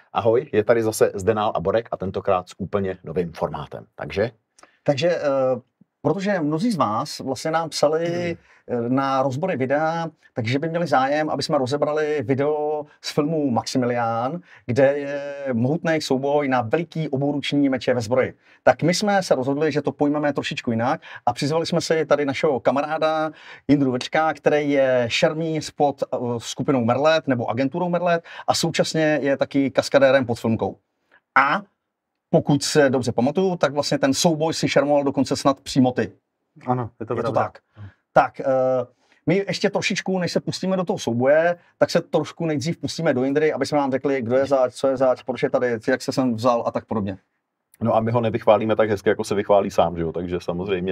Ahoj, je tady zase Zdenál a Borek a tentokrát s úplně novým formátem. Takže protože mnozí z vás vlastně nám psali na rozbory videa, takže by měli zájem, aby jsme rozebrali video z filmu Maximilián, kde je mohutný souboj na veliký obouruční meče ve zbroji. Tak my jsme se rozhodli, že to pojmeme trošičku jinak a přizvali jsme si tady našeho kamaráda Jindru Večka, který je šermíř pod skupinou Merlet nebo agenturou Merlet a současně je taky kaskadérem pod filmkou. A pokud se dobře pamatuju, tak vlastně ten souboj si šermoval dokonce snad přímo ty. Ano, je to tak. Tak, my ještě trošičku, než se pustíme do toho souboje, tak se trošku nejdřív pustíme do Jindry, aby jsme vám řekli, kdo je zač, co je zač, proč je tady, jak se sem vzal a tak podobně. No a my ho nevychválíme tak hezky, jako se vychválí sám, že jo? Takže samozřejmě,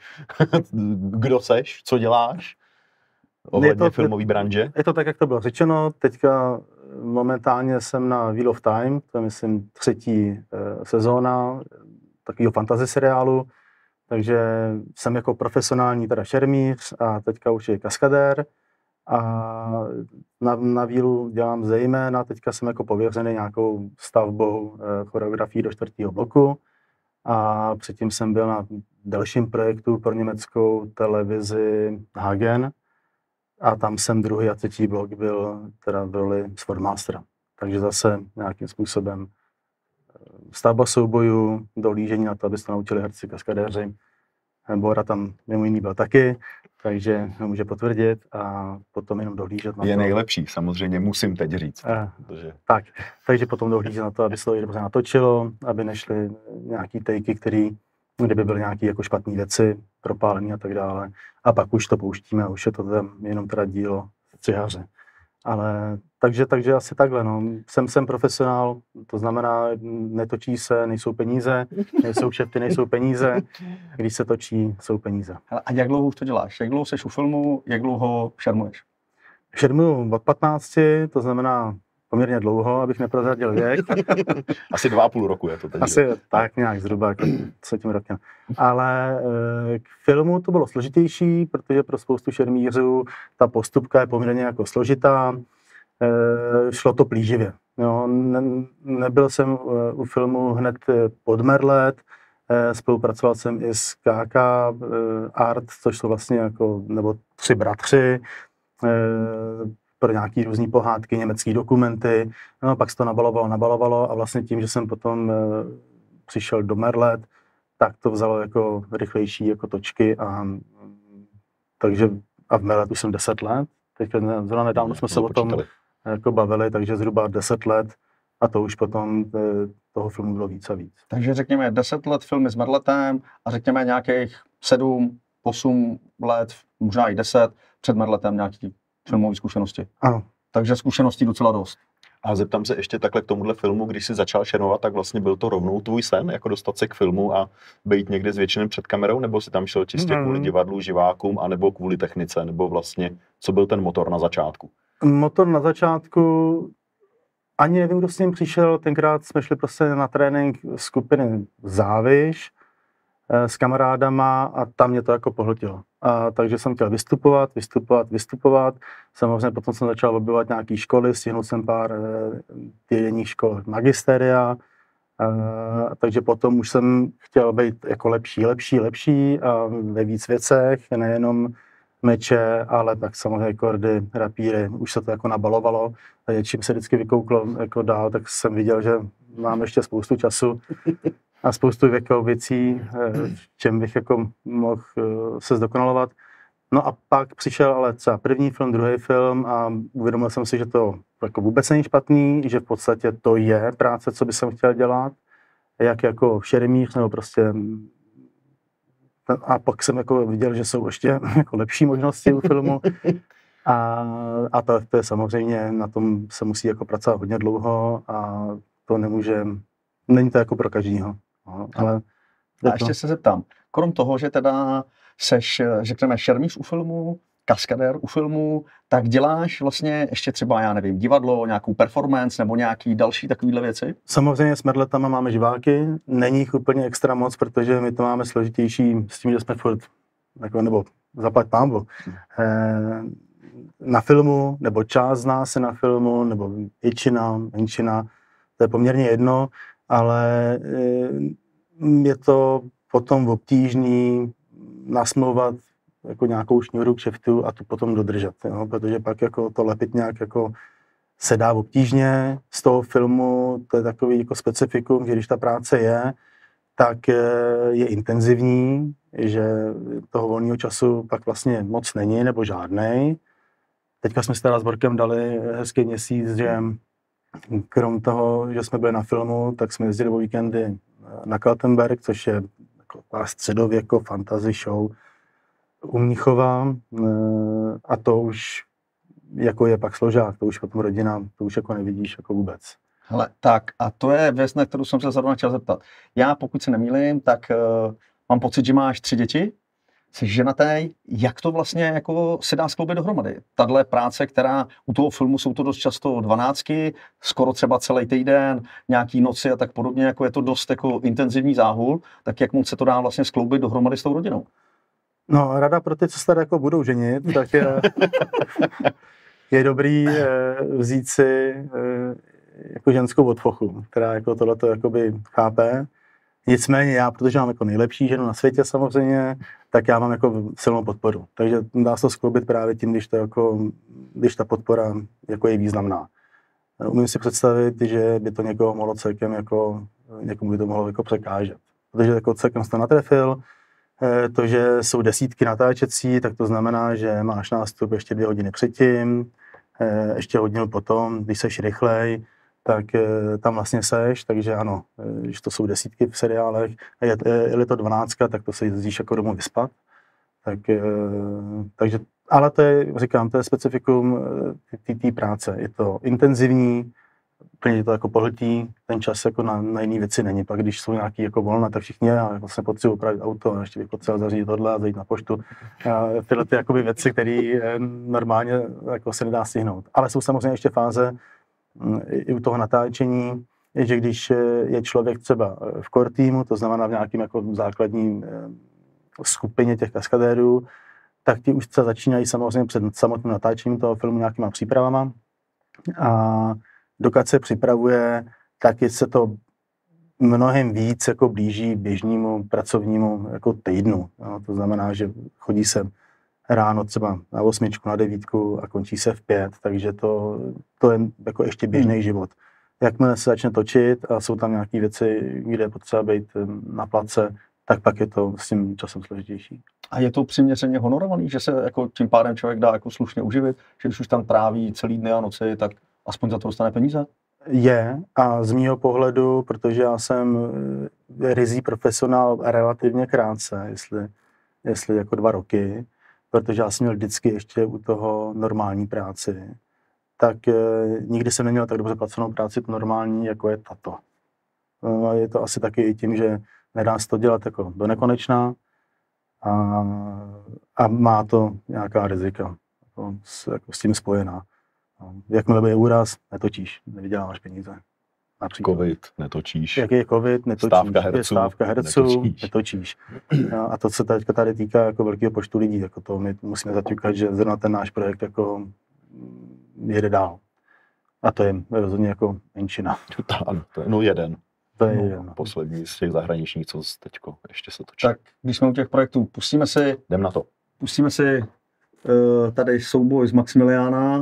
kdo seš, co děláš ohledně filmové branže? Je to tak, jak to bylo řečeno, teďka momentálně jsem na Wheel of Time, to je myslím 3. sezóna takového fantasy seriálu, takže jsem jako profesionální teda šermíř a teďka už je kaskadér a na Wheelu dělám zejména, teďka jsem jako pověřený nějakou stavbou choreografií do 4. bloku a předtím jsem byl na dalším projektu pro německou televizi Hagen a tam jsem 2. a 3. blok byl teda v roli Swordmastera. Takže zase nějakým způsobem stavba soubojů, dohlížení na to, aby se to naučili herci kaskadéři. Bora tam mimo jiný byl taky, takže může potvrdit a potom jenom dohlížet na to. Je nejlepší, samozřejmě musím teď říct. Tak, takže potom dohlížet na to, aby se to dobře natočilo, aby nešly nějaký takey, kdyby byly nějaké jako špatné věci, propálení a tak dále. A pak už to pouštíme a už je to tam jenom teda dílo střihaře. Ale takže asi takhle, no. Jsem profesionál, to znamená, netočí se, nejsou peníze, nejsou kšefty, nejsou peníze, když se točí, jsou peníze. A jak dlouho už to děláš? Jak dlouho seš u filmu, jak dlouho šermuješ? Šermuju od 15, to znamená poměrně dlouho, abych neprozradil věk. Asi 2,5 roku je to teď. Asi tak nějak zhruba, jako 3 rokem. Ale k filmu to bylo složitější, protože pro spoustu šermířů ta postupka je poměrně jako složitá. Šlo to plíživě. Jo, nebyl jsem u filmu hned pod Merlet, spolupracoval jsem i s KK Art, což jsou vlastně jako, nebo 3 bratři, pro nějaký různý pohádky, německý dokumenty, no, pak se to nabalovalo a vlastně tím, že jsem potom přišel do Merlet, tak to vzalo jako rychlejší jako točky takže v Merletu jsem 10 let, teďka zrovna nedávno jsme se o tom jako bavili, takže zhruba 10 let a to už potom toho filmu bylo víc a víc. Takže řekněme 10 let filmy s Merletem a řekněme nějakých 7, 8 let, možná i 10 před Merletem nějaký filmové zkušenosti. Ano. Takže zkušeností docela dost. A zeptám se ještě takhle k tomuhle filmu, když jsi začal šermovat, tak vlastně byl to rovnou tvůj sen, jako dostat se k filmu a být někde s většinem před kamerou, nebo si tam šel čistě kvůli divadlu, živákům, anebo kvůli technice, nebo vlastně, co byl ten motor na začátku? Motor na začátku, ani nevím, kdo s ním přišel, tenkrát jsme šli prostě na trénink skupiny Záviš s kamarádama a tam mě to jako pohltilo. Takže jsem chtěl vystupovat. Samozřejmě potom jsem začal objevovat nějaké školy, stihnul jsem pár jiných škol magisteria, takže potom už jsem chtěl být jako lepší a ve víc věcech, nejenom meče, ale tak samozřejmě kordy, rapíry, už se to jako nabalovalo. A čím se vždycky vykouklo jako dál, tak jsem viděl, že mám ještě spoustu času a spoustu jako věcí, v čem bych jako mohl se zdokonalovat. No a pak přišel ale třeba první film, druhý film a uvědomil jsem si, že to jako vůbec není špatný, že v podstatě to je práce, co bych chtěl dělat, jak jako šermíř nebo prostě. A pak jsem jako viděl, že jsou ještě jako lepší možnosti u filmu. A to je samozřejmě, na tom se musí jako pracovat hodně dlouho a to není to jako pro každýho. No, ale a ještě se zeptám, krom toho, že teda seš, řekněme, šermíř u filmu, kaskadér u filmu, tak děláš vlastně ještě třeba, já nevím, divadlo, nějakou performance nebo nějaký další takovýhle věci? Samozřejmě s Merletama máme živáky, není jich úplně extra moc, protože my to máme složitější s tím, že jsme furt, jako, nebo zaplať pánbu, na filmu, nebo část z nás je na filmu, nebo většina, menšina, to je poměrně jedno, ale je to potom obtížný nasmlouvat jako nějakou šňůru kšeftu a tu potom dodržet, jo? Protože pak jako to lepit nějak jako se dá obtížně z toho filmu, to je takový jako specifikum, že když ta práce je, tak je intenzivní, že toho volného času pak vlastně moc není nebo žádnej. Teďka jsme si teda s Borkem dali hezký měsíc, že krom toho, že jsme byli na filmu, tak jsme jezdili o víkendy na Kaltenberg, což je jako středověko fantasy show u Mnichova, a to už jako je pak složák, to už potom rodina, to už jako nevidíš jako vůbec. Hele, tak a to je věc, na kterou jsem se zrovna chtěl zeptat. Já, pokud se nemýlím, tak mám pocit, že máš 3 děti, jsi ženatý, jak to vlastně jako se dá skloubit dohromady? Tahle práce, která u toho filmu jsou to dost často 12, skoro třeba celý týden, nějaký noci a tak podobně, jako je to dost jako intenzivní záhul, tak jak moc se to dá vlastně skloubit dohromady s tou rodinou? No, rada pro ty, co se tady jako budou ženit, tak je dobrý vzít si jako ženskou odfochu, která jako tohleto jakoby chápe. Nicméně já, protože mám jako nejlepší ženu na světě samozřejmě, tak já mám jako silnou podporu. Takže dá se to skloubit právě tím, když ta podpora jako je významná. Umím si představit, že by to někoho mohlo celkem jako, někomu by to mohlo jako překážet. Protože jako celkem jsi to natrefil, to, že jsou desítky natáčecí, tak to znamená, že máš nástup ještě 2 hodiny předtím, ještě hodinu potom, když seš rychlej, tak tam vlastně seš, takže ano, když to jsou desítky v seriálech, je to 12, tak to se jezdíš jako domů vyspat. Takže, ale to je, říkám, to je specifikum té práce. Je to intenzivní, úplně to jako pohltí, ten čas jako na jiné věci není. Pak když jsou nějaký jako volna, tak všichni já vlastně potřebuji upravit auto, a ještě bych potřeboval zařídit tohle a zajít na poštu. Tyhle ty jakoby věci, které normálně jako se nedá stihnout. Ale jsou samozřejmě ještě fáze i u toho natáčení, že když je člověk třeba v core týmu, to znamená v nějakým jako základním skupině těch kaskadérů, tak ti už se začínají samozřejmě před samotným natáčením toho filmu nějakýma přípravama. A dokud se připravuje, tak se to mnohem víc jako blíží běžnému pracovnímu jako týdnu. No, to znamená, že chodí se ráno třeba na 8, na 9 a končí se v 5, takže to je jako ještě běžný život. Jakmile se začne točit a jsou tam nějaké věci, kde je potřeba být na place, tak pak je to s tím časem složitější. A je to přiměřeně honorovaný, že se jako tím pádem člověk dá jako slušně uživit, že když už tam tráví celý dny a noci, tak aspoň za to dostane peníze? Je, a z mýho pohledu, protože já jsem ryzí profesionál relativně krátce, jestli jako 2 roky, protože já jsem měl vždycky ještě u toho normální práci, tak nikdy jsem neměl tak dobře placenou práci to normální, jako je tato. No, je to asi taky i tím, že nedá se to dělat jako do nekonečna a má to nějaká rizika jako s tím spojená. Jakmile bude úraz, netočíš, nevyděláváš peníze. Například. Covid, netočíš. Jak je covid, netočíš. Stávka herců, netočíš. A to se teďka tady týká jako velkého počtu lidí, jako to my musíme zaťukat, že zrovna ten náš projekt jako jede dál. A to je rozhodně jako menšina. Ano, to je jeden. To je jeden. Poslední z těch zahraničních, co teďko ještě se točí. Tak když jsme u těch projektů, jdem na to. Pustíme si tady souboj z Maximiliána.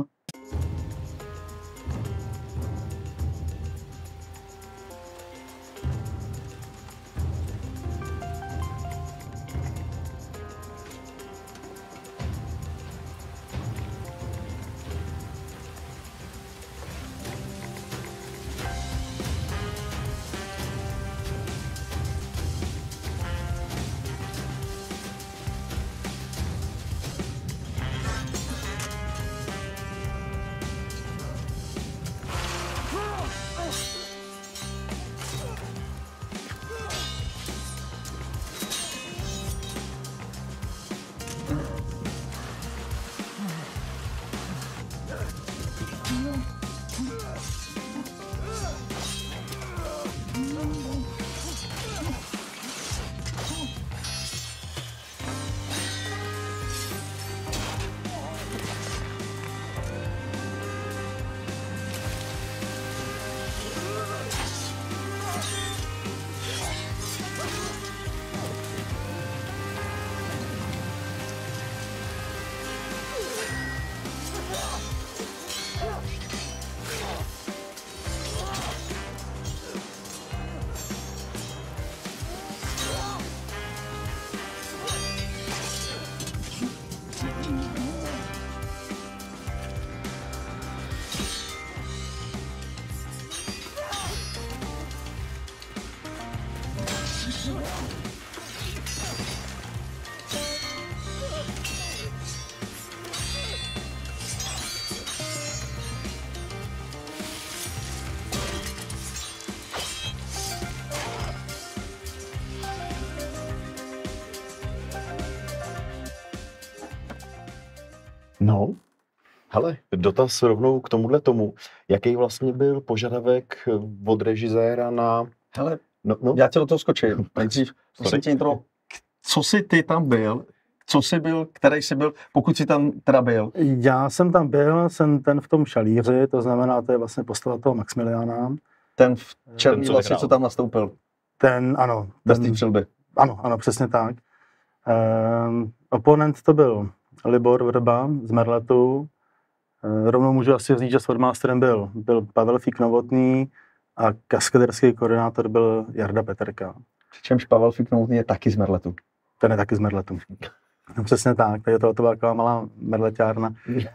No, hele, dotaz rovnou k tomuhle tomu. Jaký vlastně byl požadavek od režiséra na... Hele, No. já tě do toho skočím. Nejdřív, co jsi ty tam byl? Co jsi byl, který jsi byl, pokud jsi tam teda byl? Já jsem tam byl, jsem ten v tom šalíři, to znamená, to je vlastně postava toho Maximiliána. Ten v černý vlastně, co tam nastoupil? Ten, ano. Bez té přilby. Ano, přesně tak. Oponent to byl Libor Vrba z Merletu. Rovnou můžu asi říct, že Swordmasterem byl Pavel Fík Novotný a kaskaderský koordinátor byl Jarda Peterka. Přičemž Pavel Fík Novotný je taky z Merletu. Ten je taky z Merletu. Přesně tak, takže to byla taková malá merleťárna.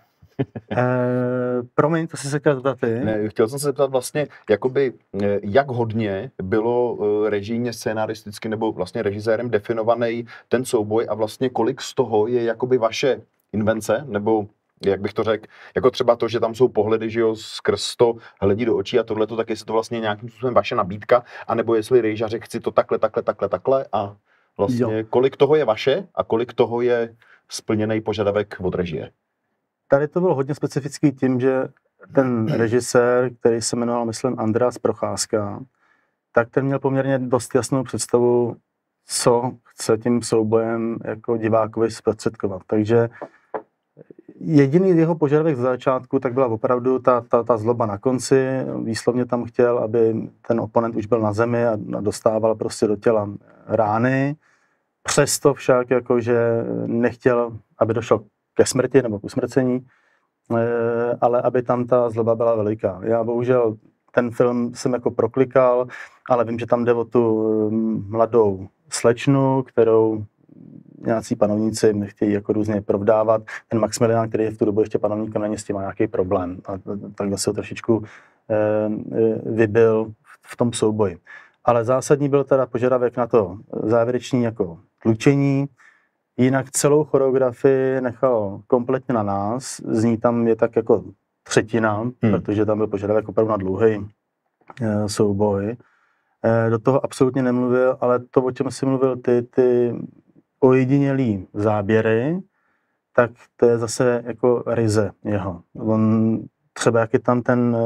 Promiň, to jsi se chtěl zeptat ty? Ne, chtěl jsem se zeptat vlastně, jakoby, jak hodně bylo režijně, scénaristicky nebo vlastně režisérem definovaný ten souboj a vlastně kolik z toho je jakoby vaše invence, nebo jak bych to řekl, jako třeba to, že tam jsou pohledy, že jo, skrz to hledí do očí a tohleto, tak jestli to vlastně nějakým způsobem vaše nabídka, anebo jestli režíř řekl, chci to takhle a vlastně kolik toho je vaše a kolik toho je splněný požadavek od režie. Tady to bylo hodně specifický tím, že ten režisér, který se jmenoval, myslím, Andreas Procházka, tak ten měl poměrně dost jasnou představu, co chce tím soubojem jako divákovi zprostředkovat. Takže jediný jeho požadavek z začátku tak byla opravdu ta zloba na konci. Výslovně tam chtěl, aby ten oponent už byl na zemi a dostával prostě do těla rány. Přesto však jakože nechtěl, aby došlo ke smrti nebo k usmrcení, ale aby tam ta zloba byla veliká. Já bohužel ten film jsem jako proklikal, ale vím, že tam jde o tu mladou slečnu, kterou nějací panovníci nechtějí jako různě provdávat. Ten Maximilián, který je v tu dobu ještě panovníkem, není s tím nějaký problém. A takhle se ho trošičku vybil v tom souboji. Ale zásadní byl teda požadavek na to závěrečný jako tlučení. Jinak celou choreografii nechal kompletně na nás. Z ní tam je tak jako třetina, protože tam byl požadavek opravdu na dlouhý souboj. Do toho absolutně nemluvil, ale to, o čem jsi mluvil ty ojedinělý záběry, tak to je zase jako ryze jeho. On třeba jak je tam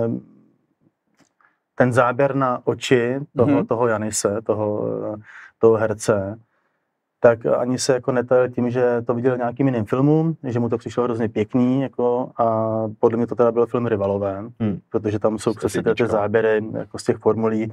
ten záběr na oči toho Janise, toho herce, tak ani se jako netajil tím, že to viděl nějakým jiným filmům, že mu to přišlo hrozně pěkný, jako, a podle mě to teda byl film Rivalové, protože tam jsou přesně ty záběry jako z těch formulí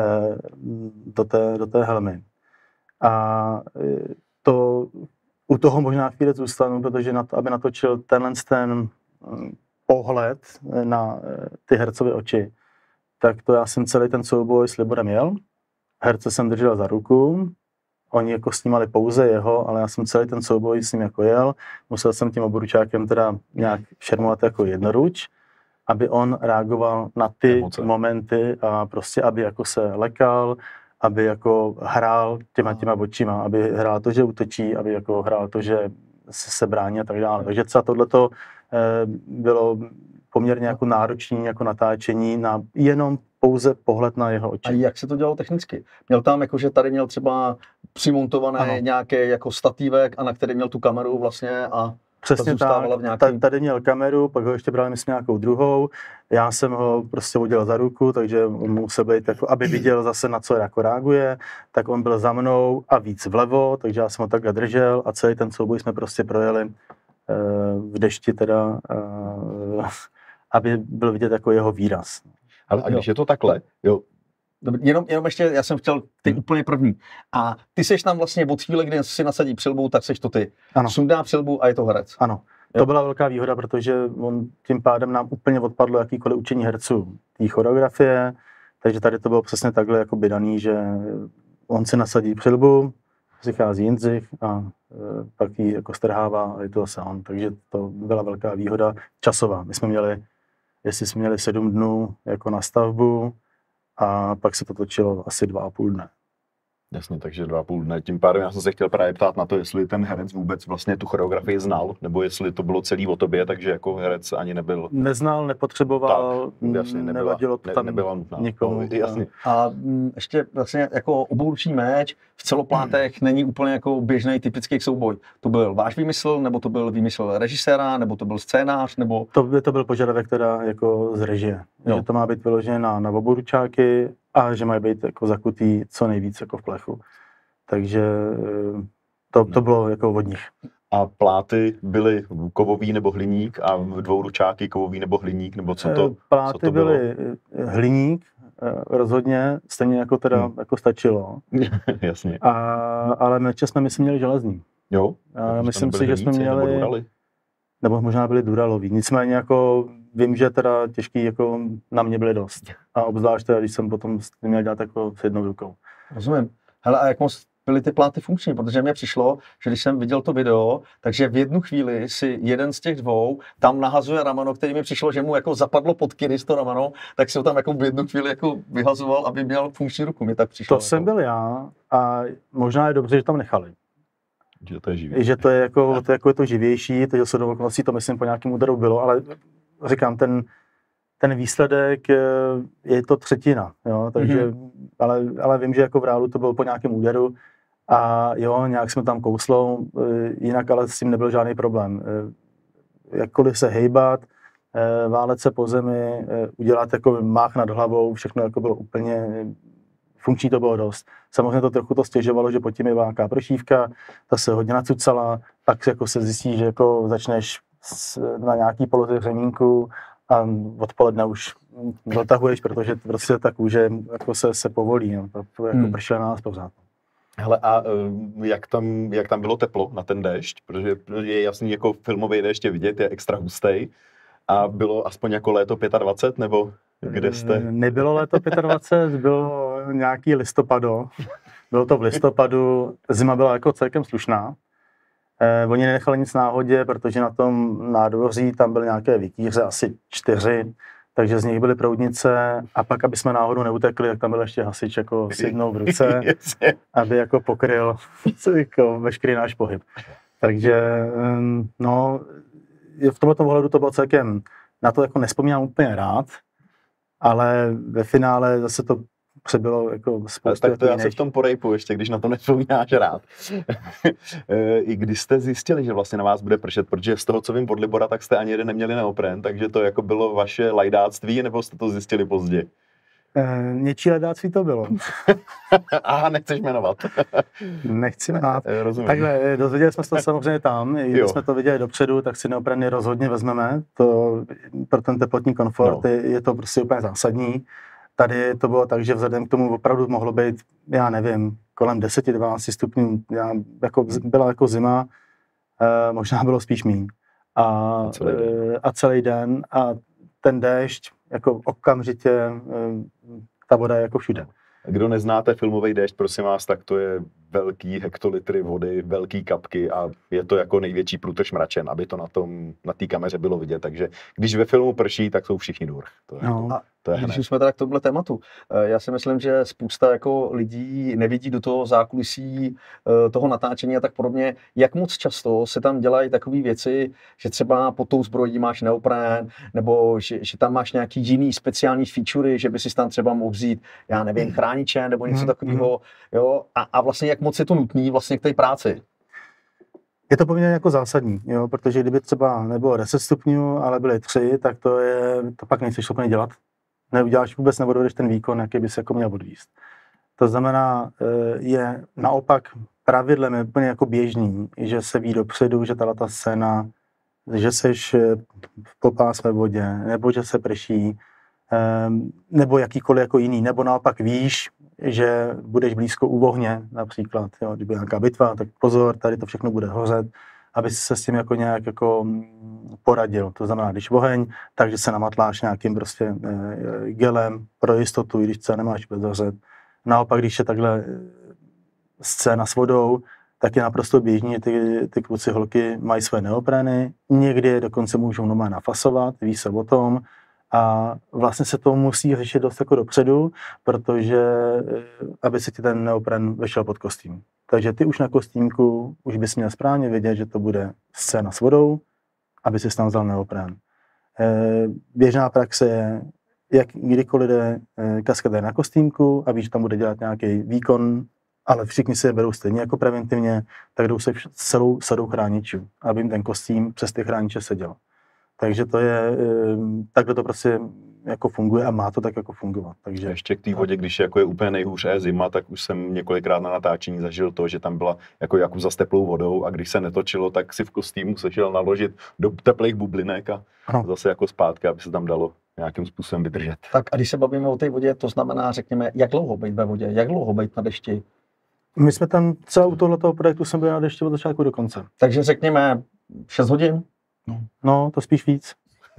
do té helmy. A to u toho možná chvíli zůstanu, protože na to, aby natočil ten pohled na ty hercové oči, tak to já jsem celý ten souboj s Liborem jel. Herce jsem držel za ruku, oni jako snímali pouze jeho, ale já jsem celý ten souboj s ním jako jel. Musel jsem tím oboručákem teda nějak šermovat jako jednoruč, aby on reagoval na ty momenty a prostě, aby jako se lekal, aby jako hrál těma očima, aby hrál to, že útočí, aby jako hrál to, že se brání a tak dále. Takže třeba tohleto bylo poměrně jako náročné jako natáčení na jenom pouze pohled na jeho oči. A jak se to dělalo technicky? Měl tam jako, že tady měl třeba přimontované nějaký jako statívek a na který měl tu kameru vlastně a přesně tak, nějakým... tady měl kameru, pak ho ještě brali myslím nějakou druhou, já jsem ho prostě udělal za ruku, takže on musel být jako, aby viděl zase na co jako reaguje, tak on byl za mnou a víc vlevo, takže já jsem ho takhle držel a celý ten souboj jsme prostě projeli v dešti teda, aby byl vidět jako jeho výraz. Ale a když je to takhle, jo. Jenom ještě, já jsem chtěl ty úplně první. A ty seš tam vlastně od chvíle, kdy si nasadí přilbu, tak seš to ty. Ano. Sundá přilbu a je to herec. Ano. To byla velká výhoda, protože on tím pádem nám úplně odpadlo jakýkoliv učení herců té choreografie, takže tady to bylo přesně takhle jako by daný, že on si nasadí přilbu, přichází Jindřich a pak ji jako strhává a je to zase on. Takže to byla velká výhoda časová. My jsme měli, jestli jsme měli 7 dnů jako na stavbu, a pak se to točilo asi 2,5 dne. Jasně, takže 2,5 dne. Tím pádem já jsem se chtěl právě ptát na to, jestli ten herec vůbec vlastně tu choreografii znal, nebo jestli to bylo celý o tobě, takže jako herec ani nebyl. Neznal, nepotřeboval, tak, jasně, nevadilo to tam nebyla nutná. nikomu. No, jasně. A ještě vlastně jako oboručí meč v celoplátech není úplně jako běžný typický souboj. To byl váš výmysl, nebo to byl výmysl režiséra, nebo to byl scénář, nebo... To byl požadavek teda jako z režie. Že to má být vyložené na oboručáky a že mají být jako zakutý co nejvíc jako v plechu. Takže to bylo jako od nich. A pláty byly kovový nebo hliník a dvouručáky kovový nebo hliník, nebo co to Pláty co to bylo? byly hliník, rozhodně, stejně jako teda jako stačilo. Jasně. Ale meče jsme myslím měli železný. Jo? Myslím si, že jsme měli... Nebo Nebo možná byli duralový. Nicméně jako vím, že teda těžký jako na mě byly dost. A obzvlášť teda, když jsem potom měl dělat jako s jednou rukou. Rozumím. Hele, a jak moc byly ty pláty funkční? Protože mě přišlo, že když jsem viděl to video, takže v jednu chvíli si jeden z těch dvou tam nahazuje rameno, který mi přišlo, že mu jako zapadlo pod kyris to rameno, tak si ho tam jako v jednu chvíli jako vyhazoval, aby měl funkční ruku. Mi tak přišlo. To jsem byl já a možná je dobře, že tam nechali. Že to je živý. Že to je jako je to živější, takže se dovolností to myslím po nějakém úderu bylo, ale říkám, ten výsledek je to třetina, jo, takže, ale vím, že jako v reálu to bylo po nějakém úderu a jo, nějak jsme tam kouslo, jinak ale s tím nebyl žádný problém. Jakkoliv se hejbat, válet se po zemi, udělat jako mách nad hlavou, všechno jako bylo úplně funkční, to bylo dost. Samozřejmě to trochu to stěžovalo, že pod tím je válká prošívka, ta se hodně nacucala, pak jako se zjistí, že jako začneš na nějaký poloze řemínku a odpoledne už dotahuješ, protože prostě ta kůže jako se povolí, no, to jako pršel na nás pořád. Hele, a jak tam bylo teplo na ten déšť? Protože je jasný, jako filmový déšť je vidět, je extra hustý. A bylo aspoň jako léto 25, nebo kde jste? Nebylo léto 25, bylo nějaký listopado. Bylo to v listopadu, zima byla jako celkem slušná. Oni nenechali nic náhodě, protože na tom nádvoří tam byly nějaké vytíře, asi 4, takže z nich byly proudnice a pak, aby jsme náhodou neutekli, tak tam byl ještě hasič jako s jednou v ruce, aby jako pokryl jako veškerý náš pohyb. Takže no, v tomto ohledu to bylo celkem, na to jako nespomínám úplně rád, ale ve finále zase to přebylo jako spoustu. Tak to já se v tom porejpu ještě, když na to nevzpomínáš rád. I když jste zjistili, že vlastně na vás bude pršet, protože z toho, co vím od Libora, tak jste ani jeden neměli neopren, takže to jako bylo vaše lajdáctví, nebo jste to zjistili později? Něčí lajdáctví to bylo. Aha, nechceš jmenovat. Nechci jmenovat. Rozumím. Takhle, dozvěděli jsme se to samozřejmě tam, když jsme to viděli dopředu, tak si neopreny rozhodně vezmeme. To pro ten teplotní komfort je to prostě úplně zásadní. Tady to bylo tak, že vzhledem k tomu opravdu mohlo být, já nevím, kolem 10-12 stupňů, byla jako zima, možná bylo spíš míň. A celý den a ten déšť, jako okamžitě, ta voda je jako všude. Kdo neznáte filmový déšť, prosím vás, tak to je velký hektolitry vody, velký kapky a je to jako největší průtrž mračen, aby to na té kameře bylo vidět. Takže když ve filmu prší, tak jsou všichni durch. To je když už jsme teda k tomuhle tématu, já si myslím, že spousta jako lidí nevidí do toho zákulisí toho natáčení a tak podobně. Jak moc často se tam dělají takové věci, že třeba pod tou zbrojí máš neopren, nebo že tam máš nějaký jiný speciální featurey, že by si tam třeba mohl vzít, já nevím, chrániče nebo něco takového, jo? A vlastně jak moc je to nutný vlastně k té práci? Je to poměrně jako zásadní, jo? Protože kdyby třeba nebylo 10 stupňů, ale byly 3, tak to pak nejseš schopný dělat. Neuděláš vůbec, neodvedeš ten výkon, jaký bys jako měl odvíst. To znamená, je naopak pravidlem je úplně jako běžný, že se ví dopředu, že ta scéna, že seš v popásmé vodě, nebo že se prší, nebo jakýkoliv jako jiný, nebo naopak víš, že budeš blízko u ohně, například, jo, kdyby nějaká bitva, tak pozor, tady to všechno bude hořet, aby se s tím jako nějak jako poradil. To znamená, když oheň, takže se namatláš nějakým prostě gelem pro jistotu, i když se nemáš vůbec hořet. Naopak, když je takhle scéna s vodou, tak je naprosto běžný, ty kluci holky mají své neoprény, někdy je dokonce můžou normálně nafasovat, ví se o tom, A vlastně se to musí řešit dost jako dopředu, protože aby se ti ten neopren vešel pod kostým. Takže ty už na kostýmku už bys měl správně vědět, že to bude scéna s vodou, aby si tam vzal neopren. Běžná praxe je, jak kdykoliv jde kaskadér na kostýmku a víš, že tam bude dělat nějaký výkon, ale všichni se je berou stejně jako preventivně, tak jdou se celou sadou chráničů, aby jim ten kostým přes ty chrániče seděl. Takže to je, takhle to prostě jako funguje a má to tak jako fungovat. Takže ještě k té vodě, když jako je úplně nejhůř zima, tak už jsem několikrát na natáčení zažil to, že tam byla jako Jakuza s teplou vodou a když se netočilo, tak si v kostýmu se šel naložit do teplých bublinek a zase jako zpátky, aby se tam dalo nějakým způsobem vydržet. Tak a když se bavíme o té vodě, to znamená, řekněme, jak dlouho být ve vodě, jak dlouho být na dešti? My jsme tam celou tohoto projektu jsem byl na dešti od začátku do konce. Takže řekněme 6 hodin? No, to spíš víc.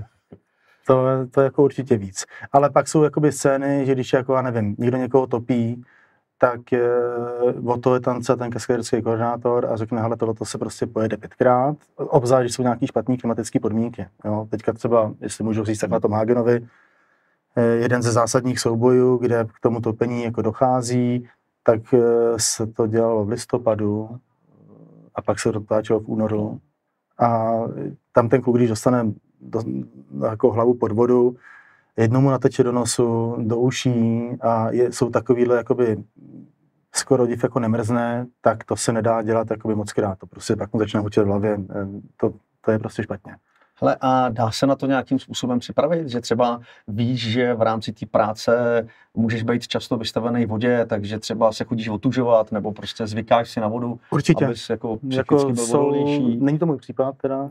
To je jako určitě víc. Ale pak jsou jakoby scény, že když jako, já nevím, někdo někoho topí, tak o to je tam ten kaskadérský koordinátor a řekne, hele, tohle se prostě pojede 5krát, obzvlášť, když jsou nějaký špatný klimatické podmínky. Jo? Teďka třeba, jestli můžu říct tak na tom Hagenovi, jeden ze zásadních soubojů, kde k tomu topení jako dochází, tak se to dělalo v listopadu a pak se dotáčelo v únoru. A tam ten kluk, když dostane jako hlavu pod vodu, jednomu nateče do nosu, do uší a jsou takovýhle jakoby skoro div jako nemrzne, tak to se nedá dělat jakoby moc krát. To prostě pak mu začne hučet v hlavě. To je prostě špatně. Hele, a dá se na to nějakým způsobem připravit, že třeba víš, že v rámci té práce můžeš být často vystavený vodě, takže třeba se chodíš otužovat, nebo prostě zvykáš si na vodu, určitě. Abys jako psychicky byl odolnější. Není to můj případ teda.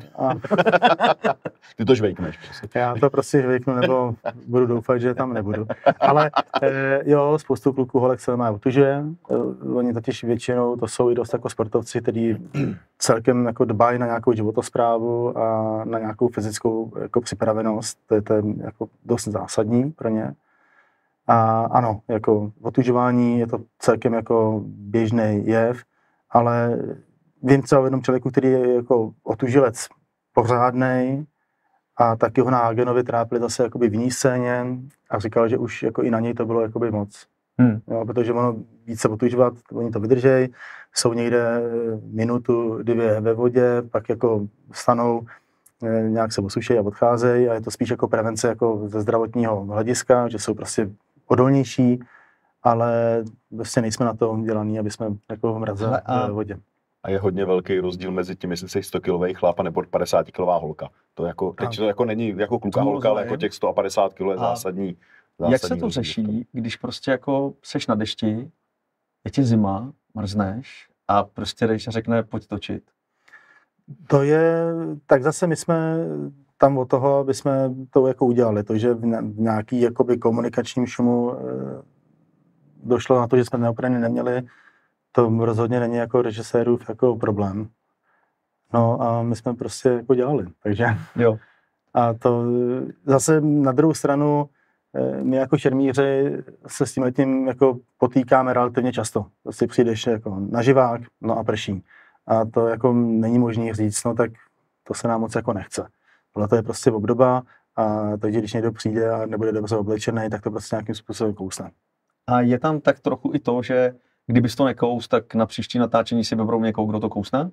Ty to žvejkneš. Prostě. Já to prostě žvejknu, nebo budu doufat, že tam nebudu. Ale jo, spoustu kluků holek se má otužuje. Oni totiž většinou, to jsou i dost jako sportovci, kteří celkem jako dbají na nějakou životosprávu a na nějakou fyzickou jako připravenost. To je jako dost zásadní pro ně. A ano, jako otužování je to celkem jako běžný jev, ale vím třeba o jednom člověku, který je jako otužilec pořádnej a taky ho na Hagenovi trápili zase jakoby v jiný scéně a říkal, že už jako i na něj to bylo jakoby moc. Jo, protože ono více otužovat, oni to vydržej, jsou někde minutu, 2 ve vodě, pak jako vstanou, nějak se osušejí a odcházejí a je to spíš jako prevence jako ze zdravotního hlediska, že jsou prostě odolnější, ale vlastně nejsme na to dělaný, aby jsme jako mrazili v vodě. A je hodně velký rozdíl mezi tím, jestli jsi 100-kilový chlap a nebo 50-kilová holka. To jako, teď to jako není jako kluka holka, ale jako těch 150 kg je zásadní. Jak se to řeší, když prostě jako seš na dešti, je ti zima, mrzneš a prostě jdeš a řekne pojď točit? To je, tak zase my jsme tam od toho, aby jsme to jako udělali, to, že v nějaký jakoby komunikačním šumu došlo na to, že jsme neoprávně neměli, to rozhodně není jako režisérův jako problém. No a my jsme prostě jako dělali, takže. Jo. A to zase na druhou stranu my jako šermíři se s tímhletím jako potýkáme relativně často. Prostě přijdeš jako na živák, no a prší. A to jako není možné říct, no tak to se nám moc jako nechce. Tohle to je prostě obdoba a takže když někdo přijde a nebude dobře oblečený, tak to prostě nějakým způsobem kousne. A je tam tak trochu i to, že kdybys to nekous, tak na příští natáčení si vyberou někoho, kdo to kousne?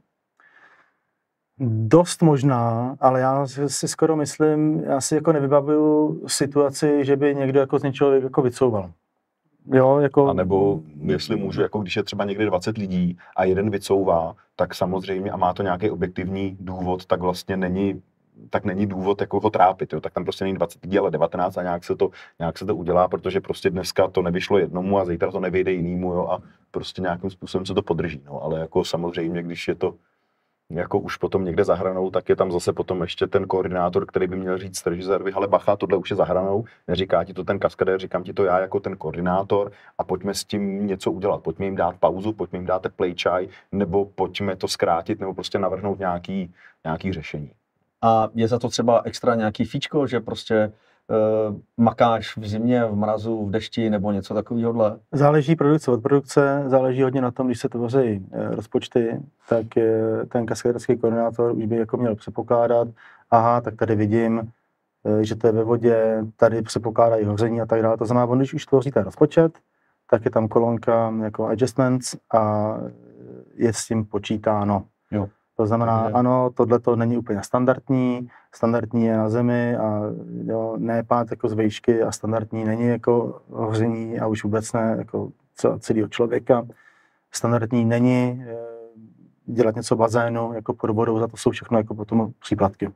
Dost možná, ale já si skoro myslím, já si jako nevybavuju situaci, že by někdo jako z něčeho jako vycouval. Jo, jako. A nebo jestli můžu, jako když je třeba někdy 20 lidí a jeden vycouvá, tak samozřejmě a má to nějaký objektivní důvod, tak vlastně není důvod jako ho trápit, jo? Tak tam prostě není 20 lidí, ale 19 a nějak se to udělá, protože prostě dneska to nevyšlo jednomu a zítra to nevyjde jinému, jo? A prostě nějakým způsobem se to podrží, no? Ale jako samozřejmě, když je to jako už potom někde za hranou, tak je tam zase potom ještě ten koordinátor, který by měl říct režisérovi, hele bacha, tohle už je za hranou, neříká ti to ten kaskadér, říkám ti to já jako ten koordinátor a pojďme s tím něco udělat, pojďme jim dát pauzu, pojďme jim dát teplej čaj, nebo pojďme to zkrátit, nebo prostě navrhnout nějaký řešení. A je za to třeba extra nějaký fíčko, že prostě makáš v zimě, v mrazu, v dešti nebo něco takového? Záleží produkce od produkce, záleží hodně na tom, když se tvoří rozpočty, tak ten kaskadérský koordinátor už by jako měl předpokládat, aha, tak tady vidím, že to je ve vodě, tady předpokládají hoření a tak dále. To znamená, on když už tvoří ten rozpočet, tak je tam kolonka jako adjustments a je s tím počítáno. Jo. To znamená, ano, tohle to není úplně standardní je na zemi a jo, ne pád jako z vejšky a standardní není jako hoření a už vůbec ne jako celého člověka. Standardní není dělat něco v bazénu jako pod vodou, za to jsou všechno jako potom příplatky.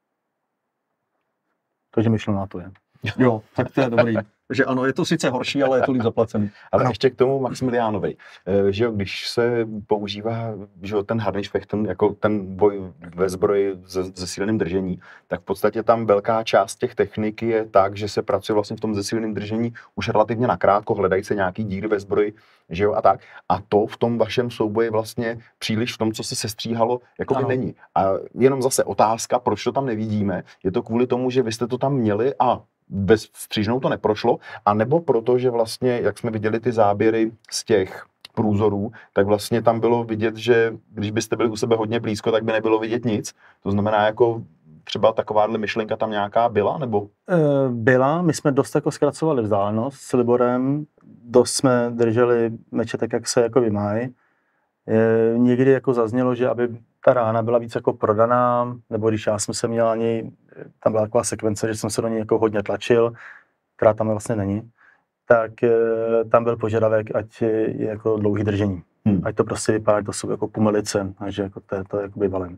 Takže myšleno na to je. Jo, tak to je dobrý. Že ano, je to sice horší, ale je to líp zaplacený. Ale ještě k tomu Maximiliánovi, že jo, když se používá, že jo, ten Harnischfechten, jako ten boj ve zbroji se síleným držení, tak v podstatě tam velká část těch technik je tak, že se pracuje vlastně v tom zesíleném držení už relativně nakrátko, hledají se nějaký díry ve zbroji, že jo, a tak. A to v tom vašem souboji vlastně příliš v tom, co se sestříhalo, jako by není. A jenom zase otázka, proč to tam nevidíme, je to kvůli tomu, že vy jste to tam měli a bez střížnou to neprošlo, anebo proto, že vlastně, jak jsme viděli ty záběry z těch průzorů, tak vlastně tam bylo vidět, že když byste byli u sebe hodně blízko, tak by nebylo vidět nic. To znamená, jako třeba takováhle myšlenka tam nějaká byla, nebo? Byla, my jsme dost jako zkracovali vzdálenost s Liborem, dost jsme drželi meče tak, jak se jako vymají. Někdy jako zaznělo, že aby ta rána byla víc jako prodaná, nebo když já jsem se měl ani, tam byla taková sekvence, že jsem se do ní jako hodně tlačil, která tam vlastně není, tak tam byl požadavek, ať je jako dlouhý držení. Ať to prostě vypadá, to jsou jako pumelice, a že jako to je jako vyvalen.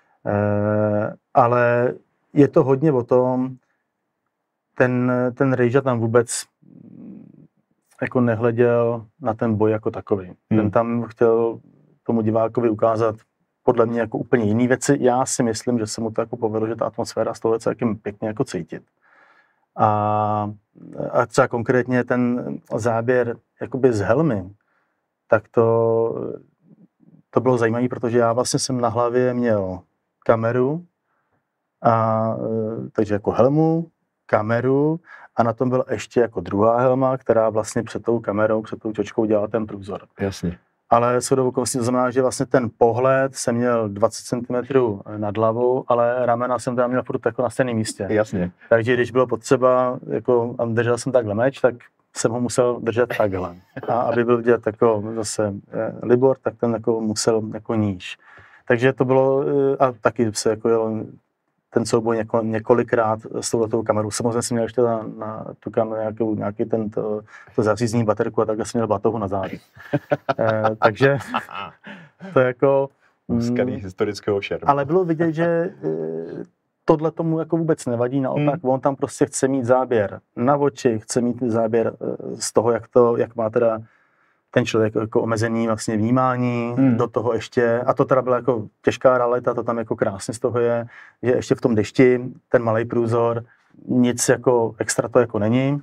Ale je to hodně o tom, ten Rejža tam vůbec jako nehleděl na ten boj jako takový. Ten tam chtěl tomu divákovi ukázat podle mě jako úplně jiný věci. Já si myslím, že se mu to jako povedlo, že ta atmosféra z toho je celkem pěkně jako cítit. A třeba konkrétně ten záběr jakoby z helmy, tak to bylo zajímavé, protože já vlastně jsem na hlavě měl kameru, takže jako helmu, kameru a na tom byla ještě jako druhá helma, která vlastně před tou kamerou, před tou čočkou dělala ten průzor. Jasně. Ale shodou okolností to znamená, že vlastně ten pohled jsem měl 20 cm nad hlavou, ale ramena jsem tam měl furt jako na stejném místě. Jasně. Takže když bylo potřeba, jako držel jsem takhle meč, tak jsem ho musel držet takhle. A aby byl vidět jako zase Libor, tak ten jako musel jako níž. Takže to bylo, a taky se jako jelo ten souboj několikrát s touhletou kamerou. Samozřejmě jsem měl ještě na tu kameru nějaký to zařízení baterku a takhle jsem měl batohu na zádi. Takže to jako... Úskalý historického šermu. Ale bylo vidět, že tohle tomu jako vůbec nevadí, naopak on tam prostě chce mít záběr na oči, chce mít záběr z toho, jak má teda ten člověk jako omezený vlastně vnímání, do toho ještě, a to teda byla jako těžká realita, to tam jako krásně z toho je, že ještě v tom dešti, ten malej průzor, nic jako extra to jako není.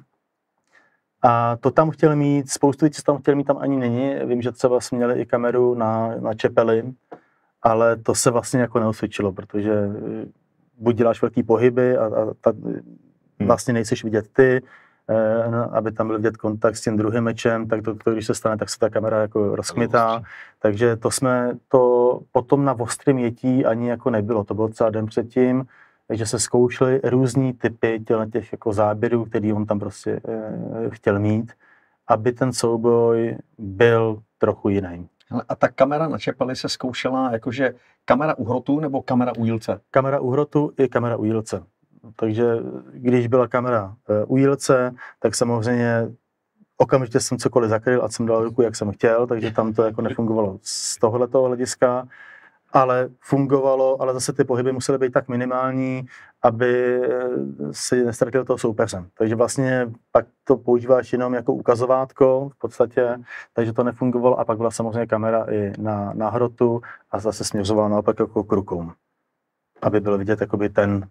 A to tam chtěl mít, spoustu věcí tam chtěl mít, tam ani není. Vím, že třeba jsme měli i kameru na čepeli, ale to se vlastně jako neosvědčilo, protože buď děláš velký pohyby a vlastně nejseš vidět ty, aby tam byl vidět kontakt s tím druhým mečem, tak to když se stane, tak se ta kamera jako rozkmitá. Takže to potom na ostrém jetí ani jako nebylo. To bylo třeba den předtím, že se zkoušely různý typy těch jako záběrů, který on tam prostě chtěl mít, aby ten souboj byl trochu jiný. A ta kamera na čepeli se zkoušela jakože kamera u hrotu nebo kamera u jílce? Kamera u hrotu i kamera u jílce. Takže když byla kamera u jílce, tak samozřejmě okamžitě jsem cokoliv zakryl a jsem dal ruku, jak jsem chtěl, takže tam to jako nefungovalo z tohoto hlediska, ale fungovalo, ale zase ty pohyby musely být tak minimální, aby si nestratil toho soupeře. Takže vlastně pak to používáš jenom jako ukazovátko v podstatě, takže to nefungovalo a pak byla samozřejmě kamera i na hrotu a zase směřovala naopak jako k rukům, aby bylo vidět jakoby ten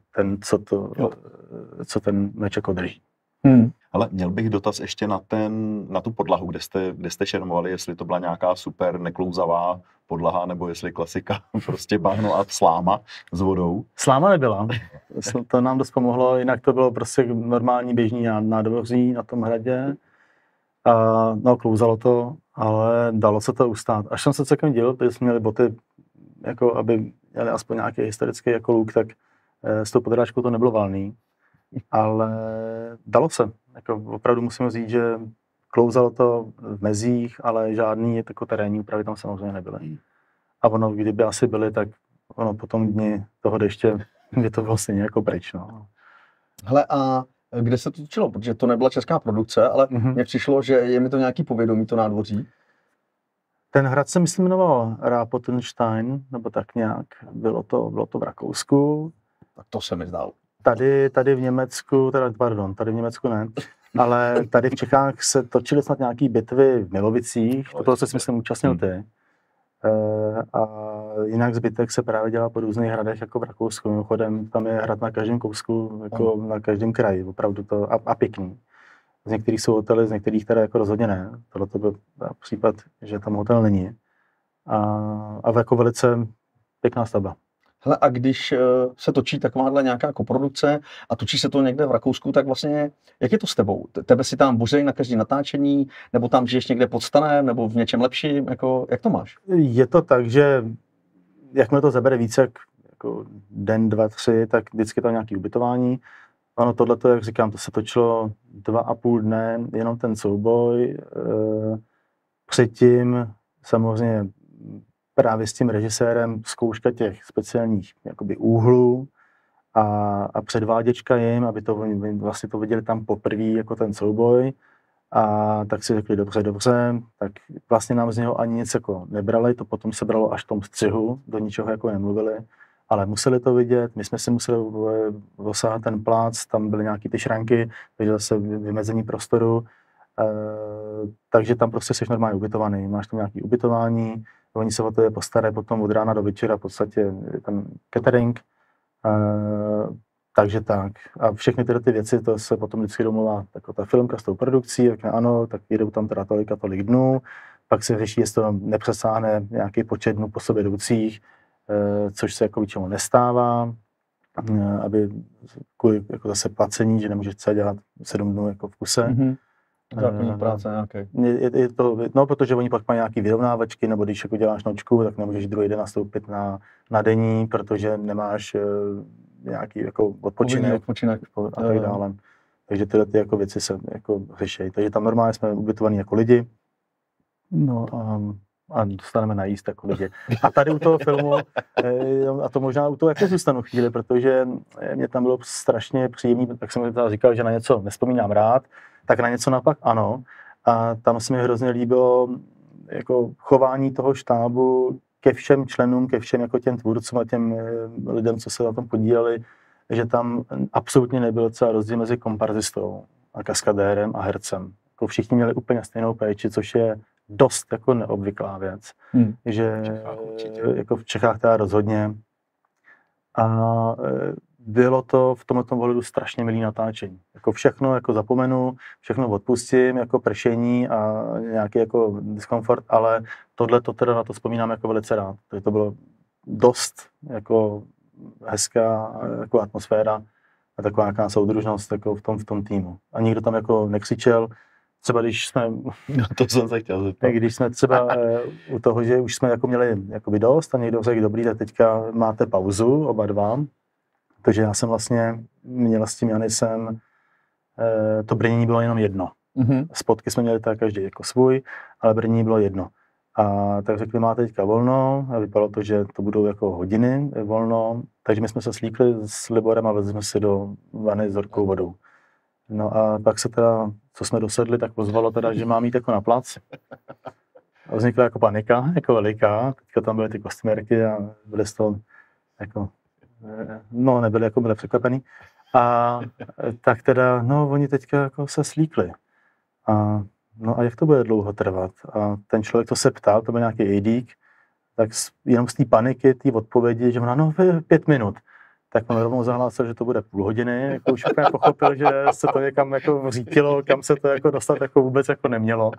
co ten meč jako drží. Ale měl bych dotaz ještě na tu podlahu, kde jste šermovali, jestli to byla nějaká super neklouzavá podlaha, nebo jestli klasika, prostě bahno a sláma s vodou. Sláma nebyla, to nám dost pomohlo, jinak to bylo prostě normální běžný nádvoří na tom hradě. No, klouzalo to, ale dalo se to ustát. Až jsem se celkem divil, protože jsme měli boty, jako aby měli aspoň nějaký historický jako luk, tak s tou podrážkou to nebylo valný. ale dalo se. Jako opravdu musím říct, že klouzalo to v mezích, ale žádný jako terénní úpravy tam samozřejmě nebyly. A ono, kdyby asi byly, tak ono po tom dni toho deště by to bylo stejně jako pryč. No. Hele, a kde se to točilo? Protože to nebyla česká produkce, ale mně přišlo, že je mi to nějaký povědomí, to nádvoří. Ten hrad se myslím jmenoval Rapotenstein, nebo tak nějak. Bylo to v Rakousku. Tak to se mi zdalo. Tady v Německu, tady v Německu ne, ale tady v Čechách se točily snad nějaký bitvy v Milovicích, toho se myslím účastnil ty. A jinak zbytek se právě dělá po různých hradech, jako v Rakousku. Mimochodem, tam je hrad na každém kousku, jako na každém kraji, opravdu to a pěkný. Z některých jsou hotely, z některých teda jako rozhodně ne. Tohle to byl případ, že tam hotel není. A jako velice pěkná stavba. Hele, a když se točí takováhle nějaká koprodukce a točí se to někde v Rakousku, tak vlastně, jak je to s tebou? Tebe si tam bořejí na každý natáčení, nebo tam žiješ někde pod stanem, nebo v něčem lepším, jako, jak to máš? Je to tak, že jakmile to zabere více, jako den, 2, 3, tak vždycky tam nějaké ubytování. Ano, tohleto, jak říkám, to se točilo 2,5 dne, jenom ten souboj. Předtím samozřejmě právě s tím režisérem zkouška těch speciálních jakoby úhlů a předváděčka jim, aby to vlastně to viděli tam poprvé jako ten souboj. A tak si řekli, dobře, tak vlastně nám z něho ani nic jako nebrali, to potom se bralo až v tom střihu, do ničeho jako nemluvili, ale museli to vidět, my jsme si museli dosáhat ten plác, tam byly nějaký ty šranky, takže zase vymezení prostoru, takže tam prostě jsi normálně ubytovaný, máš tam nějaké ubytování, oni se o to postarají potom od rána do večera, v podstatě ten catering, takže tak. A všechny tyhle ty věci, to se potom vždycky domluvá jako ta filmka s tou produkcí, tak ano, tak jedou tam teda tolik dnů, pak se řeší, jestli to nepřesáhne nějaký počet dnů po sobě jdoucích, což se jako většinou nestává, aby kvůli jako zase placení, že nemůžeš celé dělat 7 dnů jako v kuse. Mm-hmm. Zákonní práce nějaké. Je to, no, protože oni pak mají nějaký vyrovnávačky, nebo když jako děláš nočku, tak nemůžeš druhý den nastoupit na denní, protože nemáš nějaký jako odpočinek a tak dále. Takže tyhle ty jako věci se jako řeší. Takže tam normálně jsme ubytovaní jako lidi. No a dostaneme najíst jako lidi. A tady u toho filmu, a to možná u toho jako zůstanu chvíli, protože mě tam bylo strašně příjemný, tak jsem teda říkal, že na něco nespomínám rád, tak na něco napak ano. A tam se mi hrozně líbilo jako chování toho štábu ke všem členům, ke všem jako těm tvůrcům a těm lidem, co se na tom podíleli, že tam absolutně nebyl celý rozdíl mezi komparzistou a kaskadérem a hercem. Jako všichni měli úplně stejnou péči, což je dost jako neobvyklá věc. Že jako v Čechách teda rozhodně. A bylo to v tomto ohledu strašně milý natáčení. Jako všechno jako zapomenu, všechno odpustím, jako pršení a nějaký jako diskomfort, ale tohle to teda na to vzpomínám jako velice rád. Takže to bylo dost jako hezká jako atmosféra a taková nějaká soudružnost jako v tom týmu. A nikdo tam jako nekřičel. Třeba když jsme, to jsem se chtěl zeptat. Když jsme třeba u toho, že už jsme jako měli jakoby dost a někdo řekl, dobrý, tak teďka máte pauzu, oba dva. Takže já jsem vlastně měl s tím Janisem, to brnění bylo jenom jedno. Mm-hmm. Spotky jsme měli tak každý jako svůj, ale brnění bylo jedno. A tak řekli, máte teďka volno a vypadalo to, že to budou jako hodiny volno, takže my jsme se slíkli s Liborem a vezli jsme si do vany s horkou vodou. No a pak se teda, co jsme dosedli, tak pozvalo teda, že mám jít jako na plac. A vznikla jako panika, jako veliká. Teďka tam byly ty kostymérky a byly z toho jako, no nebyli jako byli překvapený. A tak teda, no oni teďka jako se slíkli. A no a jak to bude dlouho trvat? A ten člověk, co se ptal, to byl nějaký ejdík, tak jenom z té paniky, té odpovědi, že ona, no 5 minut. Tak on rovnou zahlásil, že to bude půl hodiny, jako už úplně pochopil, že se to někam jako řítilo, kam se to jako dostat jako vůbec jako nemělo.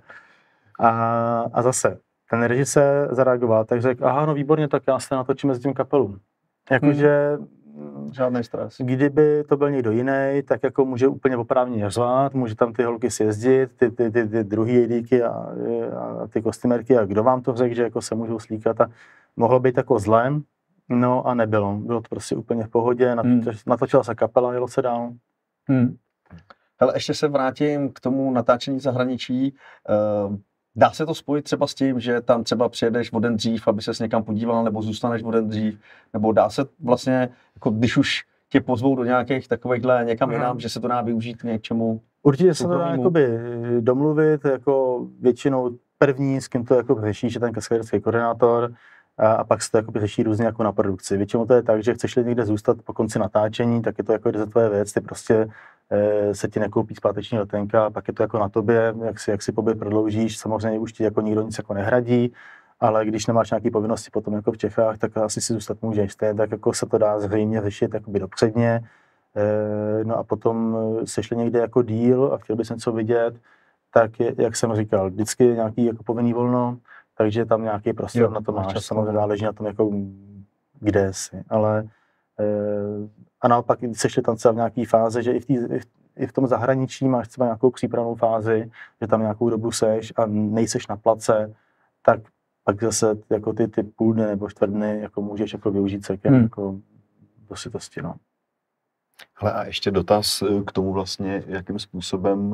A zase, ten režisér zareagoval, tak řekl, aha, no výborně, tak já se natočím mezi tím kapelům. Jakože žádný stres. Kdyby to byl někdo jiný, tak jako může úplně oprávněně řvát, může tam ty holky sjezdit, ty druhý jejdíky a ty kostymérky a kdo vám to řekl, že jako se můžou slíkat a mohlo být jako zlém. No a nebylo. Bylo to prostě úplně v pohodě, natočila se kapela, jelo se dál. Hele, ještě se vrátím k tomu natáčení v zahraničí. Dá se to spojit třeba s tím, že tam třeba přijedeš o den dřív, aby ses někam podíval, nebo zůstaneš o den dřív, nebo dá se vlastně, jako když už tě pozvou do nějakých takovýchhle někam jinam, že se to dá využít k něčemu? Určitě se to dá jakoby domluvit, jako většinou první, s kým to jako řešíš, je ten kaskadérský koordinátor, a pak se to jako řeší různě jako na produkci. Většinou to je tak, že chceš někde zůstat po konci natáčení, tak je to jako za tvoje věc, ty prostě se ti nekoupí zpáteční letenka, pak je to jako na tobě, jak si pobyt prodloužíš, samozřejmě už ti jako nikdo nic jako nehradí, ale když nemáš nějaké povinnosti potom jako v Čechách, tak asi si zůstat můžeš, tak jako se to dá zřejmě řešit jakoby dopředně, no a potom sešli někde jako díl a chtěl bys něco vidět, tak je, jak jsem říkal, vždycky je nějaký jako povinný volno, takže tam nějaký prostor na to máš, samozřejmě záleží na tom, jako kde jsi, ale a naopak sešli tam třeba v nějaký fáze, že i v tom zahraničí máš třeba nějakou přípravnou fázi, že tam nějakou dobu seš a nejseš na place, tak pak zase jako ty půl dny nebo čtvrt dny jako můžeš jako využít celkem jako do sytosti, no. Hele, a ještě dotaz k tomu vlastně, jakým způsobem